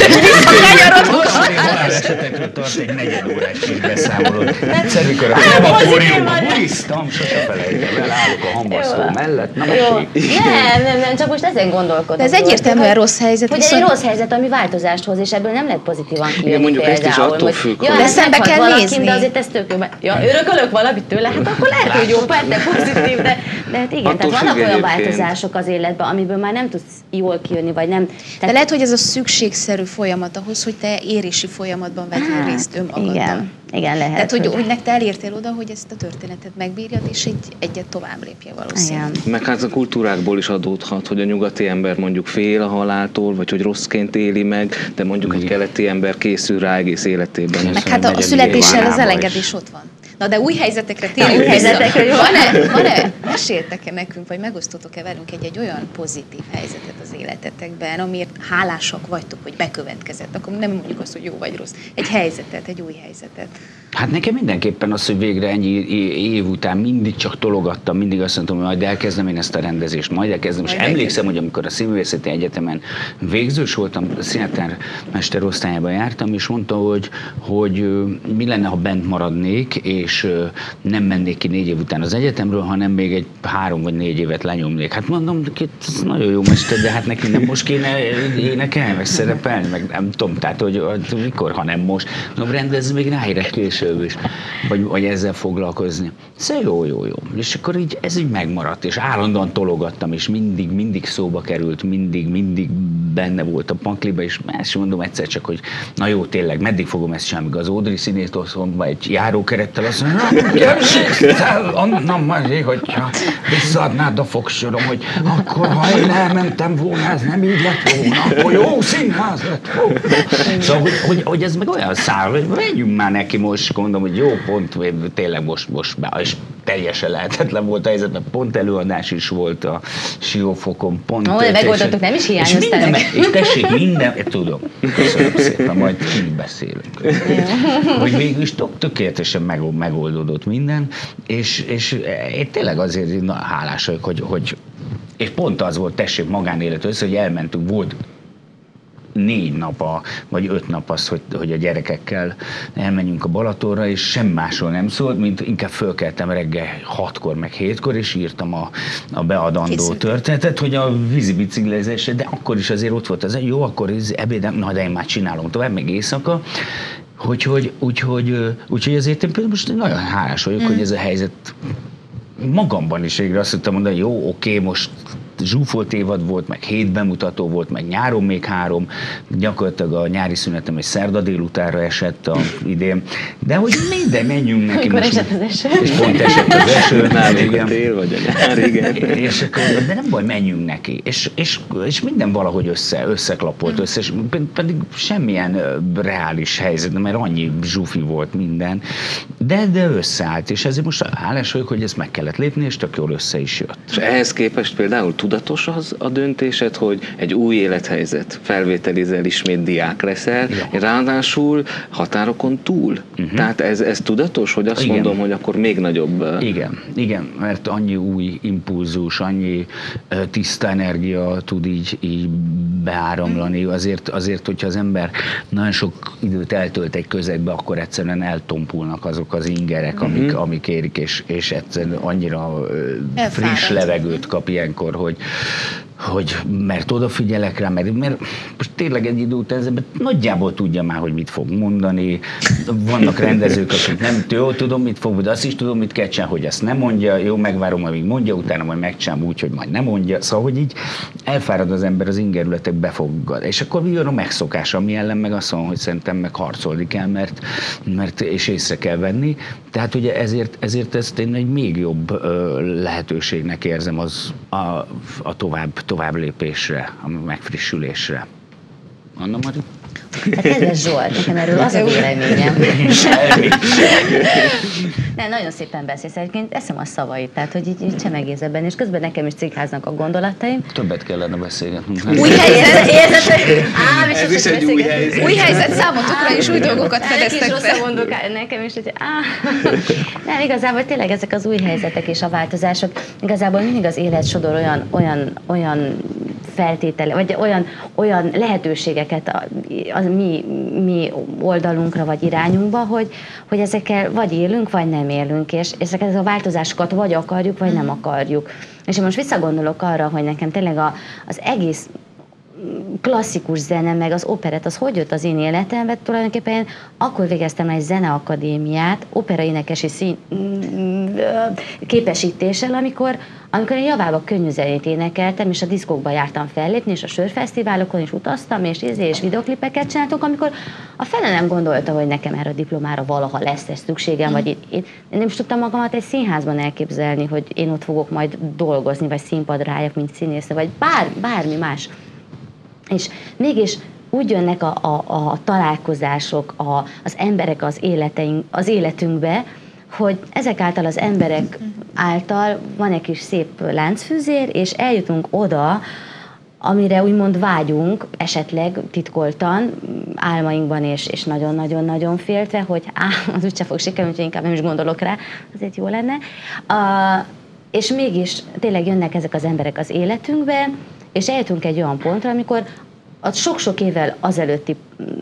Halálesetekről tart egy negyedórás kis beszámolót. Egyszer, mikor a krematóriumban bulisztam, sose felejtem el, állok a hamvasztó mellett. Na, Jó. mesélj! Nem, nem, nem, csak most ezen gondolkodom. De ez egyértelműen hogy- rossz helyzet, Hogy viszont- egy rossz helyzet, ami változást hoz, és ebből nem lehet pozitívan kijönni. mondjuk ezt is például, attól hogy- függ, ja, hogy- De hát szembe meghalt kell valaki, nézni. De azért ez tök jó. Ja, örökölök valamit tőle, hát akkor lehet, hogy jó, persze pozitív, de, de hát igen, Attól tehát vannak függ olyan egyébként. változások az életben, amiből már nem tudsz jól kijönni, vagy nem. de lehet, hogy ez a szükségszerű folyamat ahhoz, hogy te érési folyamatban vegyél részt önmagaddal. Igen, igen, lehet. Tehát, hogy, hogy te elértél oda, hogy ezt a történetet megbírjad, és egy, egyet tovább lépje valószínűleg. Igen. Meg hát a kultúrákból is adódhat, hogy a nyugati ember mondjuk fél a haláltól, vagy hogy rosszként éli meg, de mondjuk egy keleti ember készül rá egész életében. Meg Szóval hát a, a negyedik születéssel az évárába elengedés is. ott van. Na de új helyzetekre térjünk új helyzetekre, jó. Van-e, van-e, meséltek-e nekünk, vagy megosztotok-e velünk egy-egy olyan pozitív helyzetet az életetekben, amiért hálásak vagytok, hogy bekövetkezett? Akkor nem mondjuk azt, hogy jó vagy rossz. Egy helyzetet, egy új helyzetet. Hát nekem mindenképpen az, hogy végre ennyi év után mindig csak tologattam, mindig azt mondtam, hogy majd elkezdem én ezt a rendezést, majd elkezdem. És Majd emlékszem, hogy amikor a Színművészeti Egyetemen végzős voltam, színetár mesterosztályába jártam, és mondta, hogy, hogy ö, mi lenne, ha bent maradnék, és ö, nem mennék ki négy év után az egyetemről, hanem még egy három vagy négy évet lenyomnék. Hát mondom, ez nagyon jó mester, de hát neki nem most kéne énekelni, meg szerepelni, meg nem tudom, tehát hogy, hogy mikor, ha nem most. Mondom, rendezz még ráérek később is, vagy, vagy ezzel foglalkozni. Szóval jó, jó, jó. És akkor így ez így megmaradt, és állandóan tologattam, és mindig, mindig szóba került, mindig, mindig benne volt a pakliba, és ezt mondom egyszer csak, hogy na jó, tényleg, meddig fogom ezt csinálni, míg az Ódri Színészt oszomba egy járókerettel azt mondja, na majd, hogyha visszaadnád a fogsorom, hogy akkor, ha én elmentem volna, ez nem így lett volna, akkor jó színház lett volna. Szóval, hogy, hogy, hogy ez meg olyan szál, hogy menjünk már neki most, mondom, hogy jó, pont, tényleg most, most be, és teljesen lehetetlen volt a helyzet, mert pont előadás is volt a Siófokon, pont. Ó, de megoldottuk, nem is hiányoztál és, neki. és tessék, minden, tudom, köszönöm szépen, majd kint beszélünk. Hogy végül is tökéletesen megoldódott minden, és, és én tényleg azért na, hálás vagyok, hogy, hogy és pont az volt, tessék, magánélet össze, hogy elmentünk, volt négy nap, a, vagy öt nap az, hogy, hogy a gyerekekkel elmenjünk a Balatonra, és sem másról nem szólt, mint inkább fölkeltem reggel hatkor, meg hétkor, és írtam a, a beadandó Készült. történetet, hogy a vízibiciklizésre, de akkor is azért ott volt az, jó, akkor ez ebédem, na de én már csinálom tovább, meg éjszaka, úgyhogy, úgyhogy, úgyhogy azért én például most nagyon hálás vagyok, mm. hogy ez a helyzet magamban is végre azt tudtam mondani, jó, oké, most zsúfolt évad volt, meg hét bemutató volt, meg nyáron még három, gyakorlatilag a nyári szünetem egy szerda délutánra esett a idén, de hogy minden, menjünk neki. Amikor most. esett az eső. És pont esett az eső. Nálunk a tél vagy a nyár, igen. És akkor, de nem baj, menjünk neki. És, és, és minden valahogy össze, összeklapolt össze, és pedig semmilyen reális helyzet, mert annyi zsúfi volt minden, de, de összeállt, és ezért most hálás vagyok, hogy ezt meg kellett lépni, és tök jól össze is jött. És ehhez képest például tudatos az a döntésed, hogy egy új élethelyzet, felvételizel, ismét diák leszel, ja. ráadásul határokon túl. Uh-huh. Tehát ez, ez tudatos, hogy azt igen. mondom, hogy akkor még nagyobb... Igen, igen, mert annyi új impulzus, annyi uh, tiszta energia tud így, így beáramlani. Azért, azért, hogyha az ember nagyon sok időt eltölt egy közegbe, akkor egyszerűen eltompulnak azok az ingerek, amik, uh-huh. amik érik, és, és egyszerűen annyira uh, friss levegőt kap ilyenkor, hogy hogy mert odafigyelek rá, mert, mert most tényleg egy idő után ezzel nagyjából tudja már, hogy mit fog mondani. Vannak rendezők, akik nem jó, tudom, mit fog, de azt is tudom, mit kell csinálni, hogy ezt nem mondja, jó, megvárom, amíg mondja, utána majd megcsinálom úgy, hogy majd nem mondja. Szóval, hogy így elfárad az ember az ingerületek befogad. És akkor jön a megszokás, ami ellen meg azt mondom, hogy szerintem meg harcolni kell, mert, mert és észre kell venni. Tehát ugye ezért, ezért ezt én egy még jobb ö, lehetőségnek érzem az a, a tovább tovább lépésre, a megfrissülésre. Anna Mari? Hát kedves Zsolt, nekem erről az a véleményem. Nem, nagyon szépen beszélsz, egyébként eszem a szavait, tehát hogy így, így csemegész ebben, és közben nekem is cikkáznak a gondolataim. Többet kellene beszélgetnünk. Új helyzet, érzed, Á, ez is egy új helyzet. Új helyzet számotokra is új dolgokat fedeztek fel. Mondok nekem is, hogy áh. Nem, igazából tényleg ezek az új helyzetek és a változások, igazából mindig az élet sodor olyan, olyan, olyan feltétele, vagy olyan, olyan lehetőségeket a, a mi, mi oldalunkra vagy irányunkba, hogy, hogy ezekkel vagy élünk, vagy nem élünk, és ezeket a változásokat vagy akarjuk, vagy nem akarjuk. És én most visszagondolok arra, hogy nekem tényleg a, az egész klasszikus zene, meg az operett, az hogy jött az én életembe? Tulajdonképpen én akkor végeztem egy zeneakadémiát, operaénekesi szín, képesítéssel, amikor, amikor én javába könnyű zenét énekeltem, és a diszkókba jártam fellépni, és a sörfesztiválokon is utaztam, és izé, és videoklipeket csináltunk, amikor a fele nem gondolta, hogy nekem erre a diplomára valaha lesz ez szükségem, mm. vagy én, én nem is tudtam magamat egy színházban elképzelni, hogy én ott fogok majd dolgozni, vagy színpadra álljak, mint színésznő, vagy bár, bármi más. És mégis úgy jönnek a, a, a találkozások, a, az emberek az, életeink, az életünkbe, hogy ezek által az emberek által van egy kis szép láncfűzér, és eljutunk oda, amire úgymond vágyunk, esetleg titkoltan, álmainkban és, és nagyon-nagyon-nagyon féltve, hogy á, az úgyse fog sikerülni, úgyhogy inkább nem is gondolok rá, azért jó lenne. Uh, és mégis tényleg jönnek ezek az emberek az életünkbe, és eljutunk egy olyan pontra, amikor a sok-sok évvel azelőtti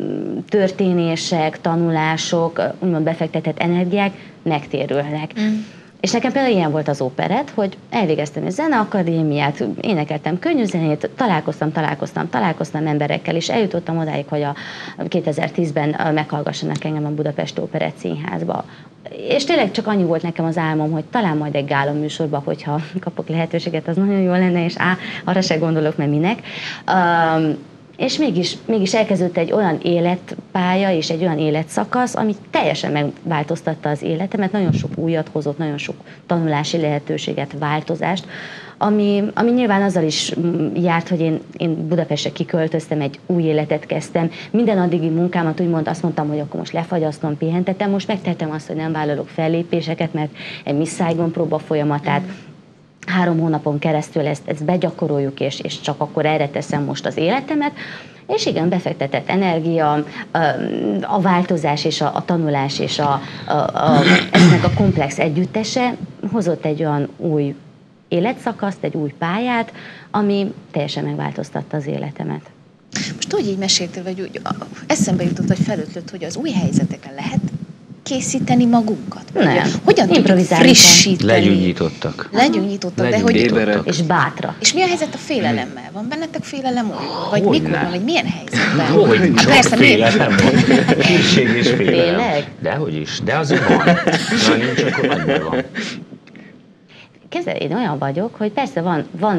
történések, tanulások, úgymond befektetett energiák megtérülnek. Mm. És nekem például ilyen volt az operett, hogy elvégeztem egy zeneakadémiát, énekeltem könnyű zenét, találkoztam, találkoztam, találkoztam emberekkel, és eljutottam odáig, hogy a kétezer-tízben meghallgassanak engem a Budapesti Operett Színházba. És tényleg csak annyi volt nekem az álmom, hogy talán majd egy gála műsorban, hogyha kapok lehetőséget, az nagyon jó lenne, és á, arra se gondolok, mert minek. Um, és mégis, mégis elkezdődött egy olyan életpálya és egy olyan életszakasz, ami teljesen megváltoztatta az életemet, nagyon sok újat hozott, nagyon sok tanulási lehetőséget, változást, ami, ami nyilván azzal is járt, hogy én, én Budapestre kiköltöztem, egy új életet kezdtem. Minden addigi munkámat úgymond azt mondtam, hogy akkor most lefagyasztom, pihentetem, most megtettem azt, hogy nem vállalok fellépéseket, mert egy Miss Saigon próba folyamatát, három hónapon keresztül ezt, ezt begyakoroljuk, és, és csak akkor erre teszem most az életemet. És igen, befektetett energia, a változás és a, a tanulás és a, a, a, ennek a komplex együttese hozott egy olyan új életszakaszt, egy új pályát, ami teljesen megváltoztatta az életemet. Most úgy így meséltél, vagy úgy eszembe jutott, vagy felötlött, hogy az új helyzeteken lehet készíteni magunkat? Nem. Hogyan tudjuk frissíteni? Legyünk nyitottak. Legyünk nyitottak, de hogy... Éberek. És bátra. És mi a helyzet a félelemmel? Van bennetek félelem olykor? Vagy Hogy mikor ne? van? Vagy milyen helyzetben? Hogy Hát csak persze, félelem van. Készség és félelem. Tényleg? Dehogy is. De azért van. Na, nincs, akkor nagyban van. Képzelj, én olyan vagyok, hogy persze van, van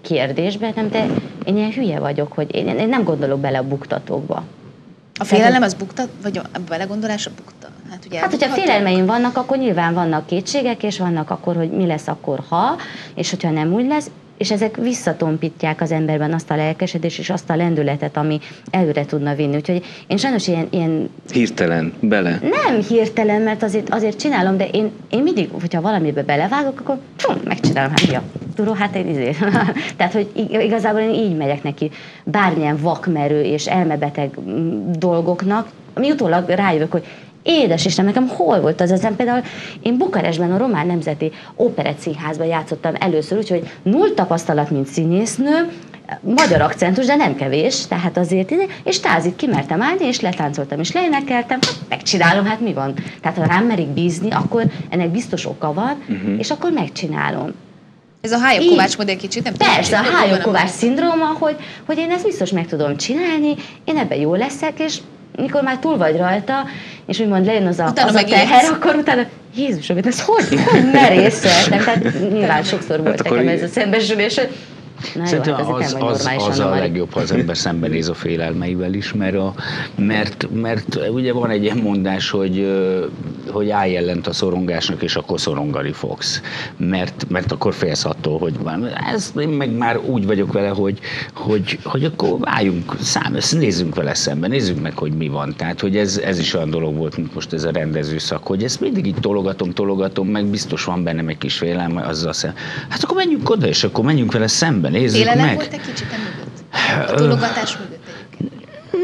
kérdésbe, nem, de én ilyen hülye vagyok, hogy én, én nem gondolok bele a buktatókba. A félelem az bukta, vagy a belegondolás a bukta? Hát, ugye hát hogyha félelmeim vannak, akkor nyilván vannak kétségek, és vannak akkor, hogy mi lesz akkor, ha, és hogyha nem úgy lesz, és ezek visszatompítják az emberben azt a lelkesedést és azt a lendületet, ami előre tudna vinni. Úgyhogy én sajnos ilyen... ilyen hirtelen, bele? Nem hirtelen, mert azért, azért csinálom, de én, én mindig, hogyha valamibe belevágok, akkor csum, megcsinálom, hát ja, tudod, hát én izé. Tehát, hogy igazából én így megyek neki bármilyen vakmerő és elmebeteg dolgoknak, ami utólag rájövök, hogy édes Isten, nekem hol volt az ezen? Például én Bukarestben a Román Nemzeti Operettszínházban játszottam először, úgyhogy null tapasztalat, mint színésznő, magyar akcentus, de nem kevés, tehát azért ide, és tázit kimertem állni, és letáncoltam, és leénekeltem, hát megcsinálom, hát mi van? Tehát ha rám merik bízni, akkor ennek biztos oka van, uh-huh. és akkor megcsinálom. Ez a Hájó Kovács modell kicsit, nem tudom. Persze, a Hájó Kovács szindróma, hogy, hogy én ezt biztos meg tudom csinálni, én ebben jó leszek, és mikor már túl vagy rajta, és úgymond lejön az a, az a teher, akkor utána, Jézusom, ez hogy, hogy merészeltem? Tehát nyilván sokszor volt hát nekem ez a szembesülés. Na Szerintem jó, hát az, az, az a legjobb, ha az ember szembenéz a félelmeivel is, mert, a, mert, mert ugye van egy ilyen mondás, hogy, hogy állj ellent a szorongásnak, és akkor szorongani fogsz. Mert, mert akkor félsz attól, hogy ez, én meg már úgy vagyok vele, hogy, hogy, hogy akkor álljunk szám, nézzünk vele szembe, nézzük meg, hogy mi van. Tehát, hogy ez, ez is olyan dolog volt, mint most ez a rendezőszak, hogy ezt mindig így tologatom, tologatom, meg biztos van bennem egy kis félelme azzal szemben. Hát akkor menjünk oda, és akkor menjünk vele szembe. Nézzük félelem meg. volt egy kicsit mögött? A tologatás mögött egyébként?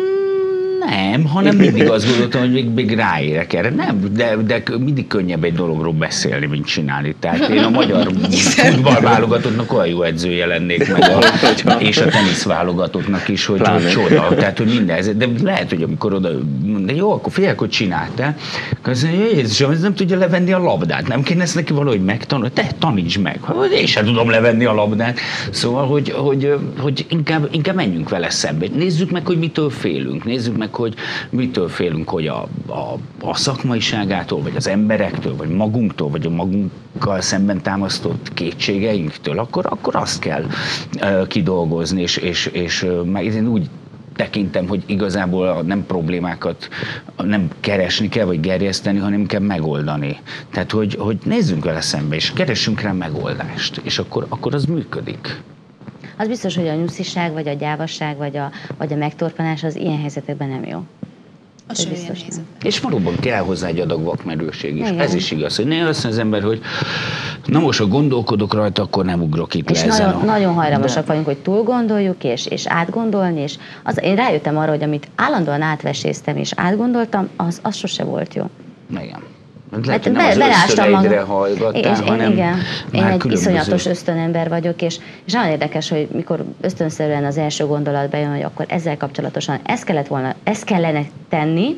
Nem, hanem mindig azt gondoltam, hogy még, még ráérek erre. Nem, de, de mindig könnyebb egy dologról beszélni, mint csinálni. Tehát én a magyar futballválogatottnak olyan jó edzője lennék, meg a, és a teniszválogatottnak is, hogy, hogy csoda. Tehát, hogy minden, de lehet, hogy amikor oda, de jó, akkor figyelj, hogy csináltál. Azt mondja, Jézusom, ez nem tudja levenni a labdát. Nem kéne ezt neki valahogy megtanulni? Te taníts meg. Én sem tudom levenni a labdát. Szóval, hogy, hogy, hogy inkább, inkább menjünk vele szembe. Nézzük meg, hogy mitől félünk. Nézzük meg, hogy mitől félünk, hogy a, a, a szakmaiságától, vagy az emberektől, vagy magunktól, vagy a magunkkal szemben támasztott kétségeinktől, akkor, akkor azt kell uh, kidolgozni, és, és, és uh, én úgy tekintem, hogy igazából a nem problémákat nem keresni kell, vagy gerjeszteni, hanem kell megoldani. Tehát, hogy, hogy nézzünk vele szembe, és keressünk rá megoldást, és akkor, akkor az működik. Az biztos, hogy a nyusziság, vagy a gyávasság, vagy a, vagy a megtorpanás az ilyen helyzetekben nem jó. Az biztos nem. És valóban kell hozzá egy adag vakmerőség is. Igen. Ez is igaz, hogy néha azt az ember, hogy na most, ha gondolkodok rajta, akkor nem ugrok itt és le ezen nagyon, a... nagyon hajlamosak De... vagyunk, hogy túl gondoljuk, és, és átgondolni, és az, én rájöttem arra, hogy amit állandóan átveséztem, és átgondoltam, az, az sose volt jó. Igen. Lehet, hát nem az ösztöneidre hallgattál, én, hanem igen. Én egy különböző... iszonyatos ösztönember vagyok, és, és nagyon érdekes, hogy mikor ösztönszerűen az első gondolat bejön, hogy akkor ezzel kapcsolatosan ezt kellett volna, ezt kellene tenni,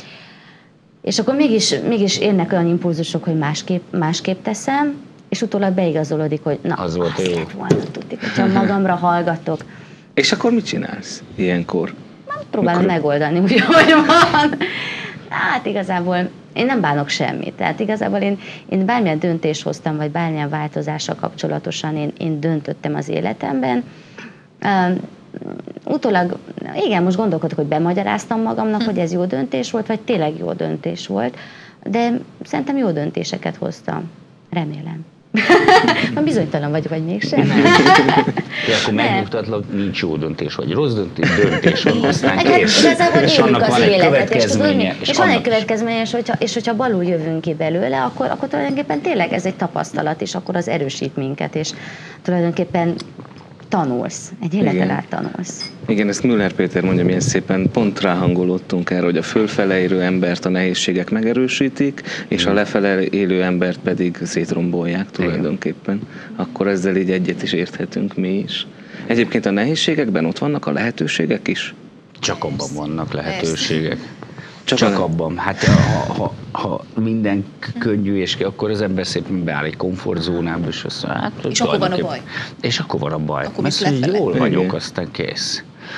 és akkor mégis, mégis érnek olyan impulzusok, hogy másképp, másképp teszem, és utólag beigazolódik, hogy na, az volt azt lett volna, tudjuk, hogyha magamra hallgatok. És akkor mit csinálsz ilyenkor? Nem próbálom Mikor... megoldani, úgy, hogy van. Hát igazából én nem bánok semmit. Tehát igazából én, én bármilyen döntést hoztam, vagy bármilyen változással kapcsolatosan én, én döntöttem az életemben. Uh, utólag, igen, most gondolkodok, hogy bemagyaráztam magamnak, hm. hogy ez jó döntés volt, vagy tényleg jó döntés volt, de szerintem jó döntéseket hoztam. Remélem. Bizonytalan vagyok, vagy mégsem. De akkor megnyugtatlak, nincs jó döntés, vagy rossz döntés, döntés van, aztán hát, kész. Igazából és éljük az életet, és, tudod, és, és van egy következménye, és hogyha, és hogyha balul jövünk ki belőle, akkor, akkor tulajdonképpen tényleg ez egy tapasztalat, és akkor az erősít minket, és tulajdonképpen tanulsz, egy életen át tanulsz. Igen, ezt Müller Péter mondja, milyen szépen pont ráhangolódtunk erre, hogy a fölfele élő embert a nehézségek megerősítik, és Igen. a lefele élő embert pedig szétrombolják tulajdonképpen. Igen. Akkor ezzel így egyet is érthetünk mi is. Egyébként a nehézségekben ott vannak a lehetőségek is? Csak abban vannak lehetőségek. Csak, Csak abban. Hát ha, ha, ha minden könnyű és ki, akkor az ember szépen beáll egy komfortzónába, és azt mondja, hát, és akkor van a baj. És akkor van a baj. Akkor Mert hogy jól vagyok, aztán kész.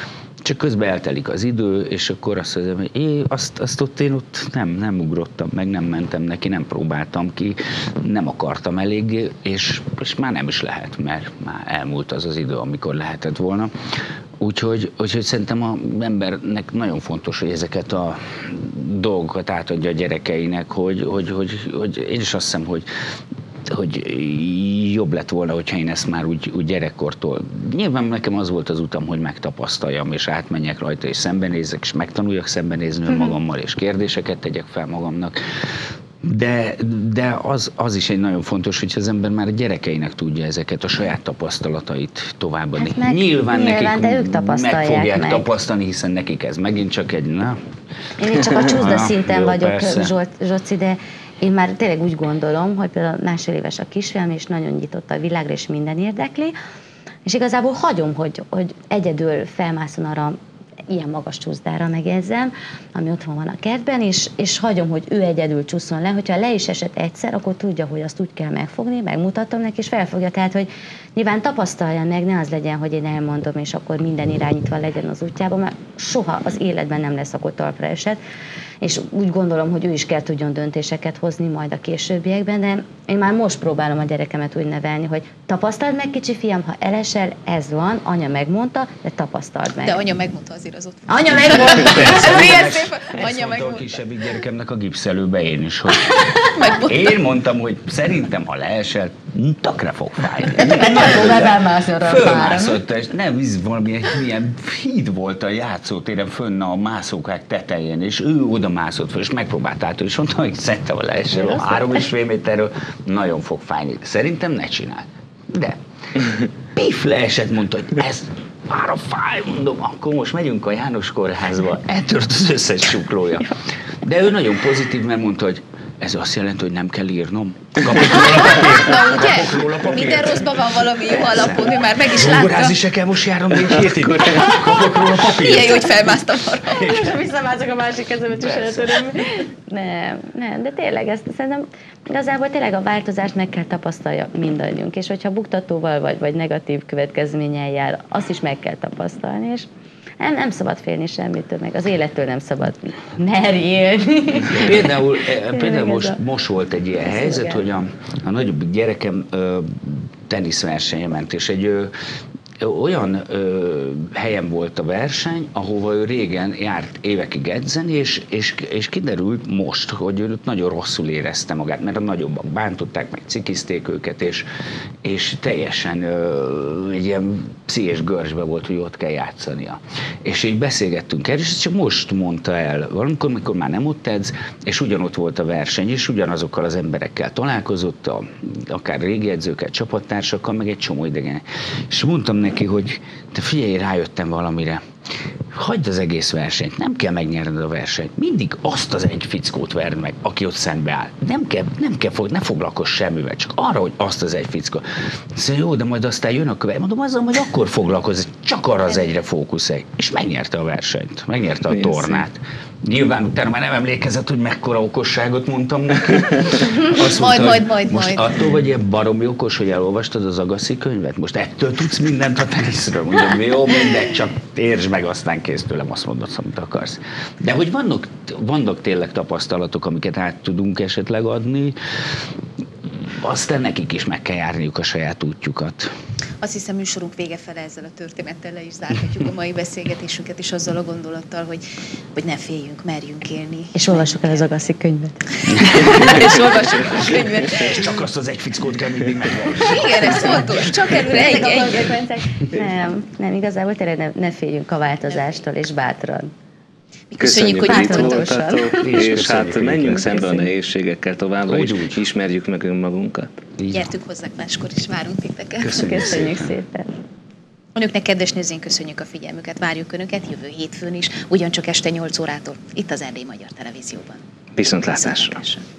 Csak közben eltelik az idő, és akkor azt mondom, hogy én azt, azt ott én ott nem, nem ugrottam meg, nem mentem neki, nem próbáltam ki, nem akartam eléggé, és, és már nem is lehet, mert már elmúlt az az idő, amikor lehetett volna. Úgyhogy, úgyhogy szerintem az embernek nagyon fontos, hogy ezeket a dolgokat átadja a gyerekeinek, hogy, hogy, hogy, hogy én is azt hiszem, hogy hogy jobb lett volna, hogyha én ezt már úgy, úgy gyerekkortól. Nyilván nekem az volt az utam, hogy megtapasztaljam, és átmenjek rajta, és szembenézzek, és megtanuljak szembenézni uh-huh. magammal, és kérdéseket tegyek fel magamnak. De, de az, az is egy nagyon fontos, hogy az ember már a gyerekeinek tudja ezeket a saját tapasztalatait továbbadni. Hát meg, nyilván, nyilván nekik de ők tapasztalják meg fogják meg. tapasztalni, hiszen nekik ez megint csak egy... Na. Én itt csak a csúszda Na, szinten jó, vagyok, persze. Zsoci, de én már tényleg úgy gondolom, hogy például másfél éves a kisfiam, és nagyon nyitott a világra, és minden érdekli, és igazából hagyom, hogy, hogy egyedül felmászon arra ilyen magas csúszdára, megjegyzem, ami otthon van a kertben, és, és hagyom, hogy ő egyedül csúszson le. Hogyha le is esett egyszer, akkor tudja, hogy azt úgy kell megfogni, megmutatom neki, és felfogja. Tehát, hogy nyilván tapasztalja meg, ne az legyen, hogy én elmondom, és akkor minden irányítva legyen az útjában, mert soha az életben nem lesz akkor talpra esett. És úgy gondolom, hogy ő is kell tudjon döntéseket hozni majd a későbbiekben, de én már most próbálom a gyerekemet úgy nevelni, hogy tapasztald meg, kicsi fiam, ha elesel, ez van, anya megmondta, de tapasztald meg. De anya megmondta, azért az ott. Anya megmondta! Milyen szép! Ezt Anya mondta a megmondta. kisebbik gyerekemnek a gipszelőbe én is, hogy Megmondta. én mondtam, hogy szerintem, ha leesel, tökre fog fájni. Nem fogod elmászni arra a fára. Fölmászott, és nem, ez valami milyen híd volt a játszótéren fönn a mászókák tetején, és ő oda mászott fel, és megpróbált át, és mondta, hogy szerintem, ha leesel a három és fél méterről, nagyon fog fájni. Szerintem ne csináld. De pif, leesett, mondta, hogy ez már a fáj, mondom, akkor most megyünk a János kórházba, eltört az összes csuklója. De ő nagyon pozitív, mert mondta, hogy ez azt jelenti, hogy nem kell írnom. Kapok róla papírt. Na ugye? Kapok róla papírt. Minden rosszban van valami jó alapon, ő már meg is látta. Zongorázni se kell, most járom négy hétig. Kapok róla papírt. Ilyen jó, hogy felmásztam arra. És visszamászok a másik kezemet is eltöröm. Nem, nem, de tényleg ezt szerintem igazából tényleg a változást meg kell tapasztalja mindannyiunk, és hogyha buktatóval vagy, vagy negatív következménnyel jár, azt is meg kell tapasztalni, és nem, nem szabad félni semmitől, meg az élettől nem szabad merj élni. Például, például most, most volt egy ilyen helyzet, hogy a, a nagyobbik gyerekem ö, teniszversenye ment, és egy ö, olyan ö, helyen volt a verseny, ahova ő régen járt évekig edzeni, és, és, és kiderült most, hogy ő nagyon rosszul érezte magát, mert a nagyobbak bántották, meg cikizték őket, és, és teljesen ö, egy ilyen pszichés görcsbe volt, hogy ott kell játszania. És így beszélgettünk el, és csak most mondta el valamikor, amikor már nem ott edz, és ugyanott volt a verseny, és ugyanazokkal az emberekkel találkozott, a, akár régi edzőkkel, csapattársakkal, meg egy csomó idegen. És mondtam neki, hogy te figyelj, rájöttem valamire. Hagyd az egész versenyt, nem kell megnyerned a versenyt. Mindig azt az egy fickót verd meg, aki ott szembe áll. Nem kell, nem kell, ne foglalkozz semmivel, csak arra, hogy azt az egy fickót. Szóval jó, de majd aztán jön a követ. Mondom, azzal, hogy akkor foglalkozz, csak arra az egyre fókuszálj. És megnyerte a versenyt, megnyerte a tornát. Nyilván utána már nem emlékezett, hogy mekkora okosságot mondtam neki. Azt Majd, mondta, majd, majd, most majd. attól vagy ilyen baromi okos, hogy elolvastad az Agassi könyvet? Most ettől tudsz mindent a teniszről. Mondom, jó, mindegy, csak értsd meg, aztán kész tőlem, azt mondod, amit akarsz. De hogy vannak, vannak tényleg tapasztalatok, amiket át tudunk esetleg adni, aztán nekik is meg kell járniuk a saját útjukat. Azt hiszem, műsorunk vége fele ezzel a történettel le is zárhatjuk a mai beszélgetésünket, és azzal a gondolattal, hogy, hogy ne féljünk, merjünk élni. És olvassuk el az Agassi könyvet. És olvassuk a könyvet. És csak azt az egy fickót kell mindig megvalósítani. Igen, ez fontos. Csak előre egy, egy. Nem, nem, igazából tényleg ne, ne féljünk a változástól, és bátran. Mi köszönjük, hogy itt voltatok. És hát menjünk szembe a nehézségekkel továbbra, és úgy. ismerjük meg önmagunkat. Gyertünk hozzá máskor is, várunk titeket. Köszönjük, Köszönjük szépen. Önöknek, kedves nézőink, köszönjük a figyelmüket, várjuk Önöket jövő hétfőn is, ugyancsak este nyolc órától, itt az Erdély Magyar Televízióban. Viszontlátásra! Viszontlátásra.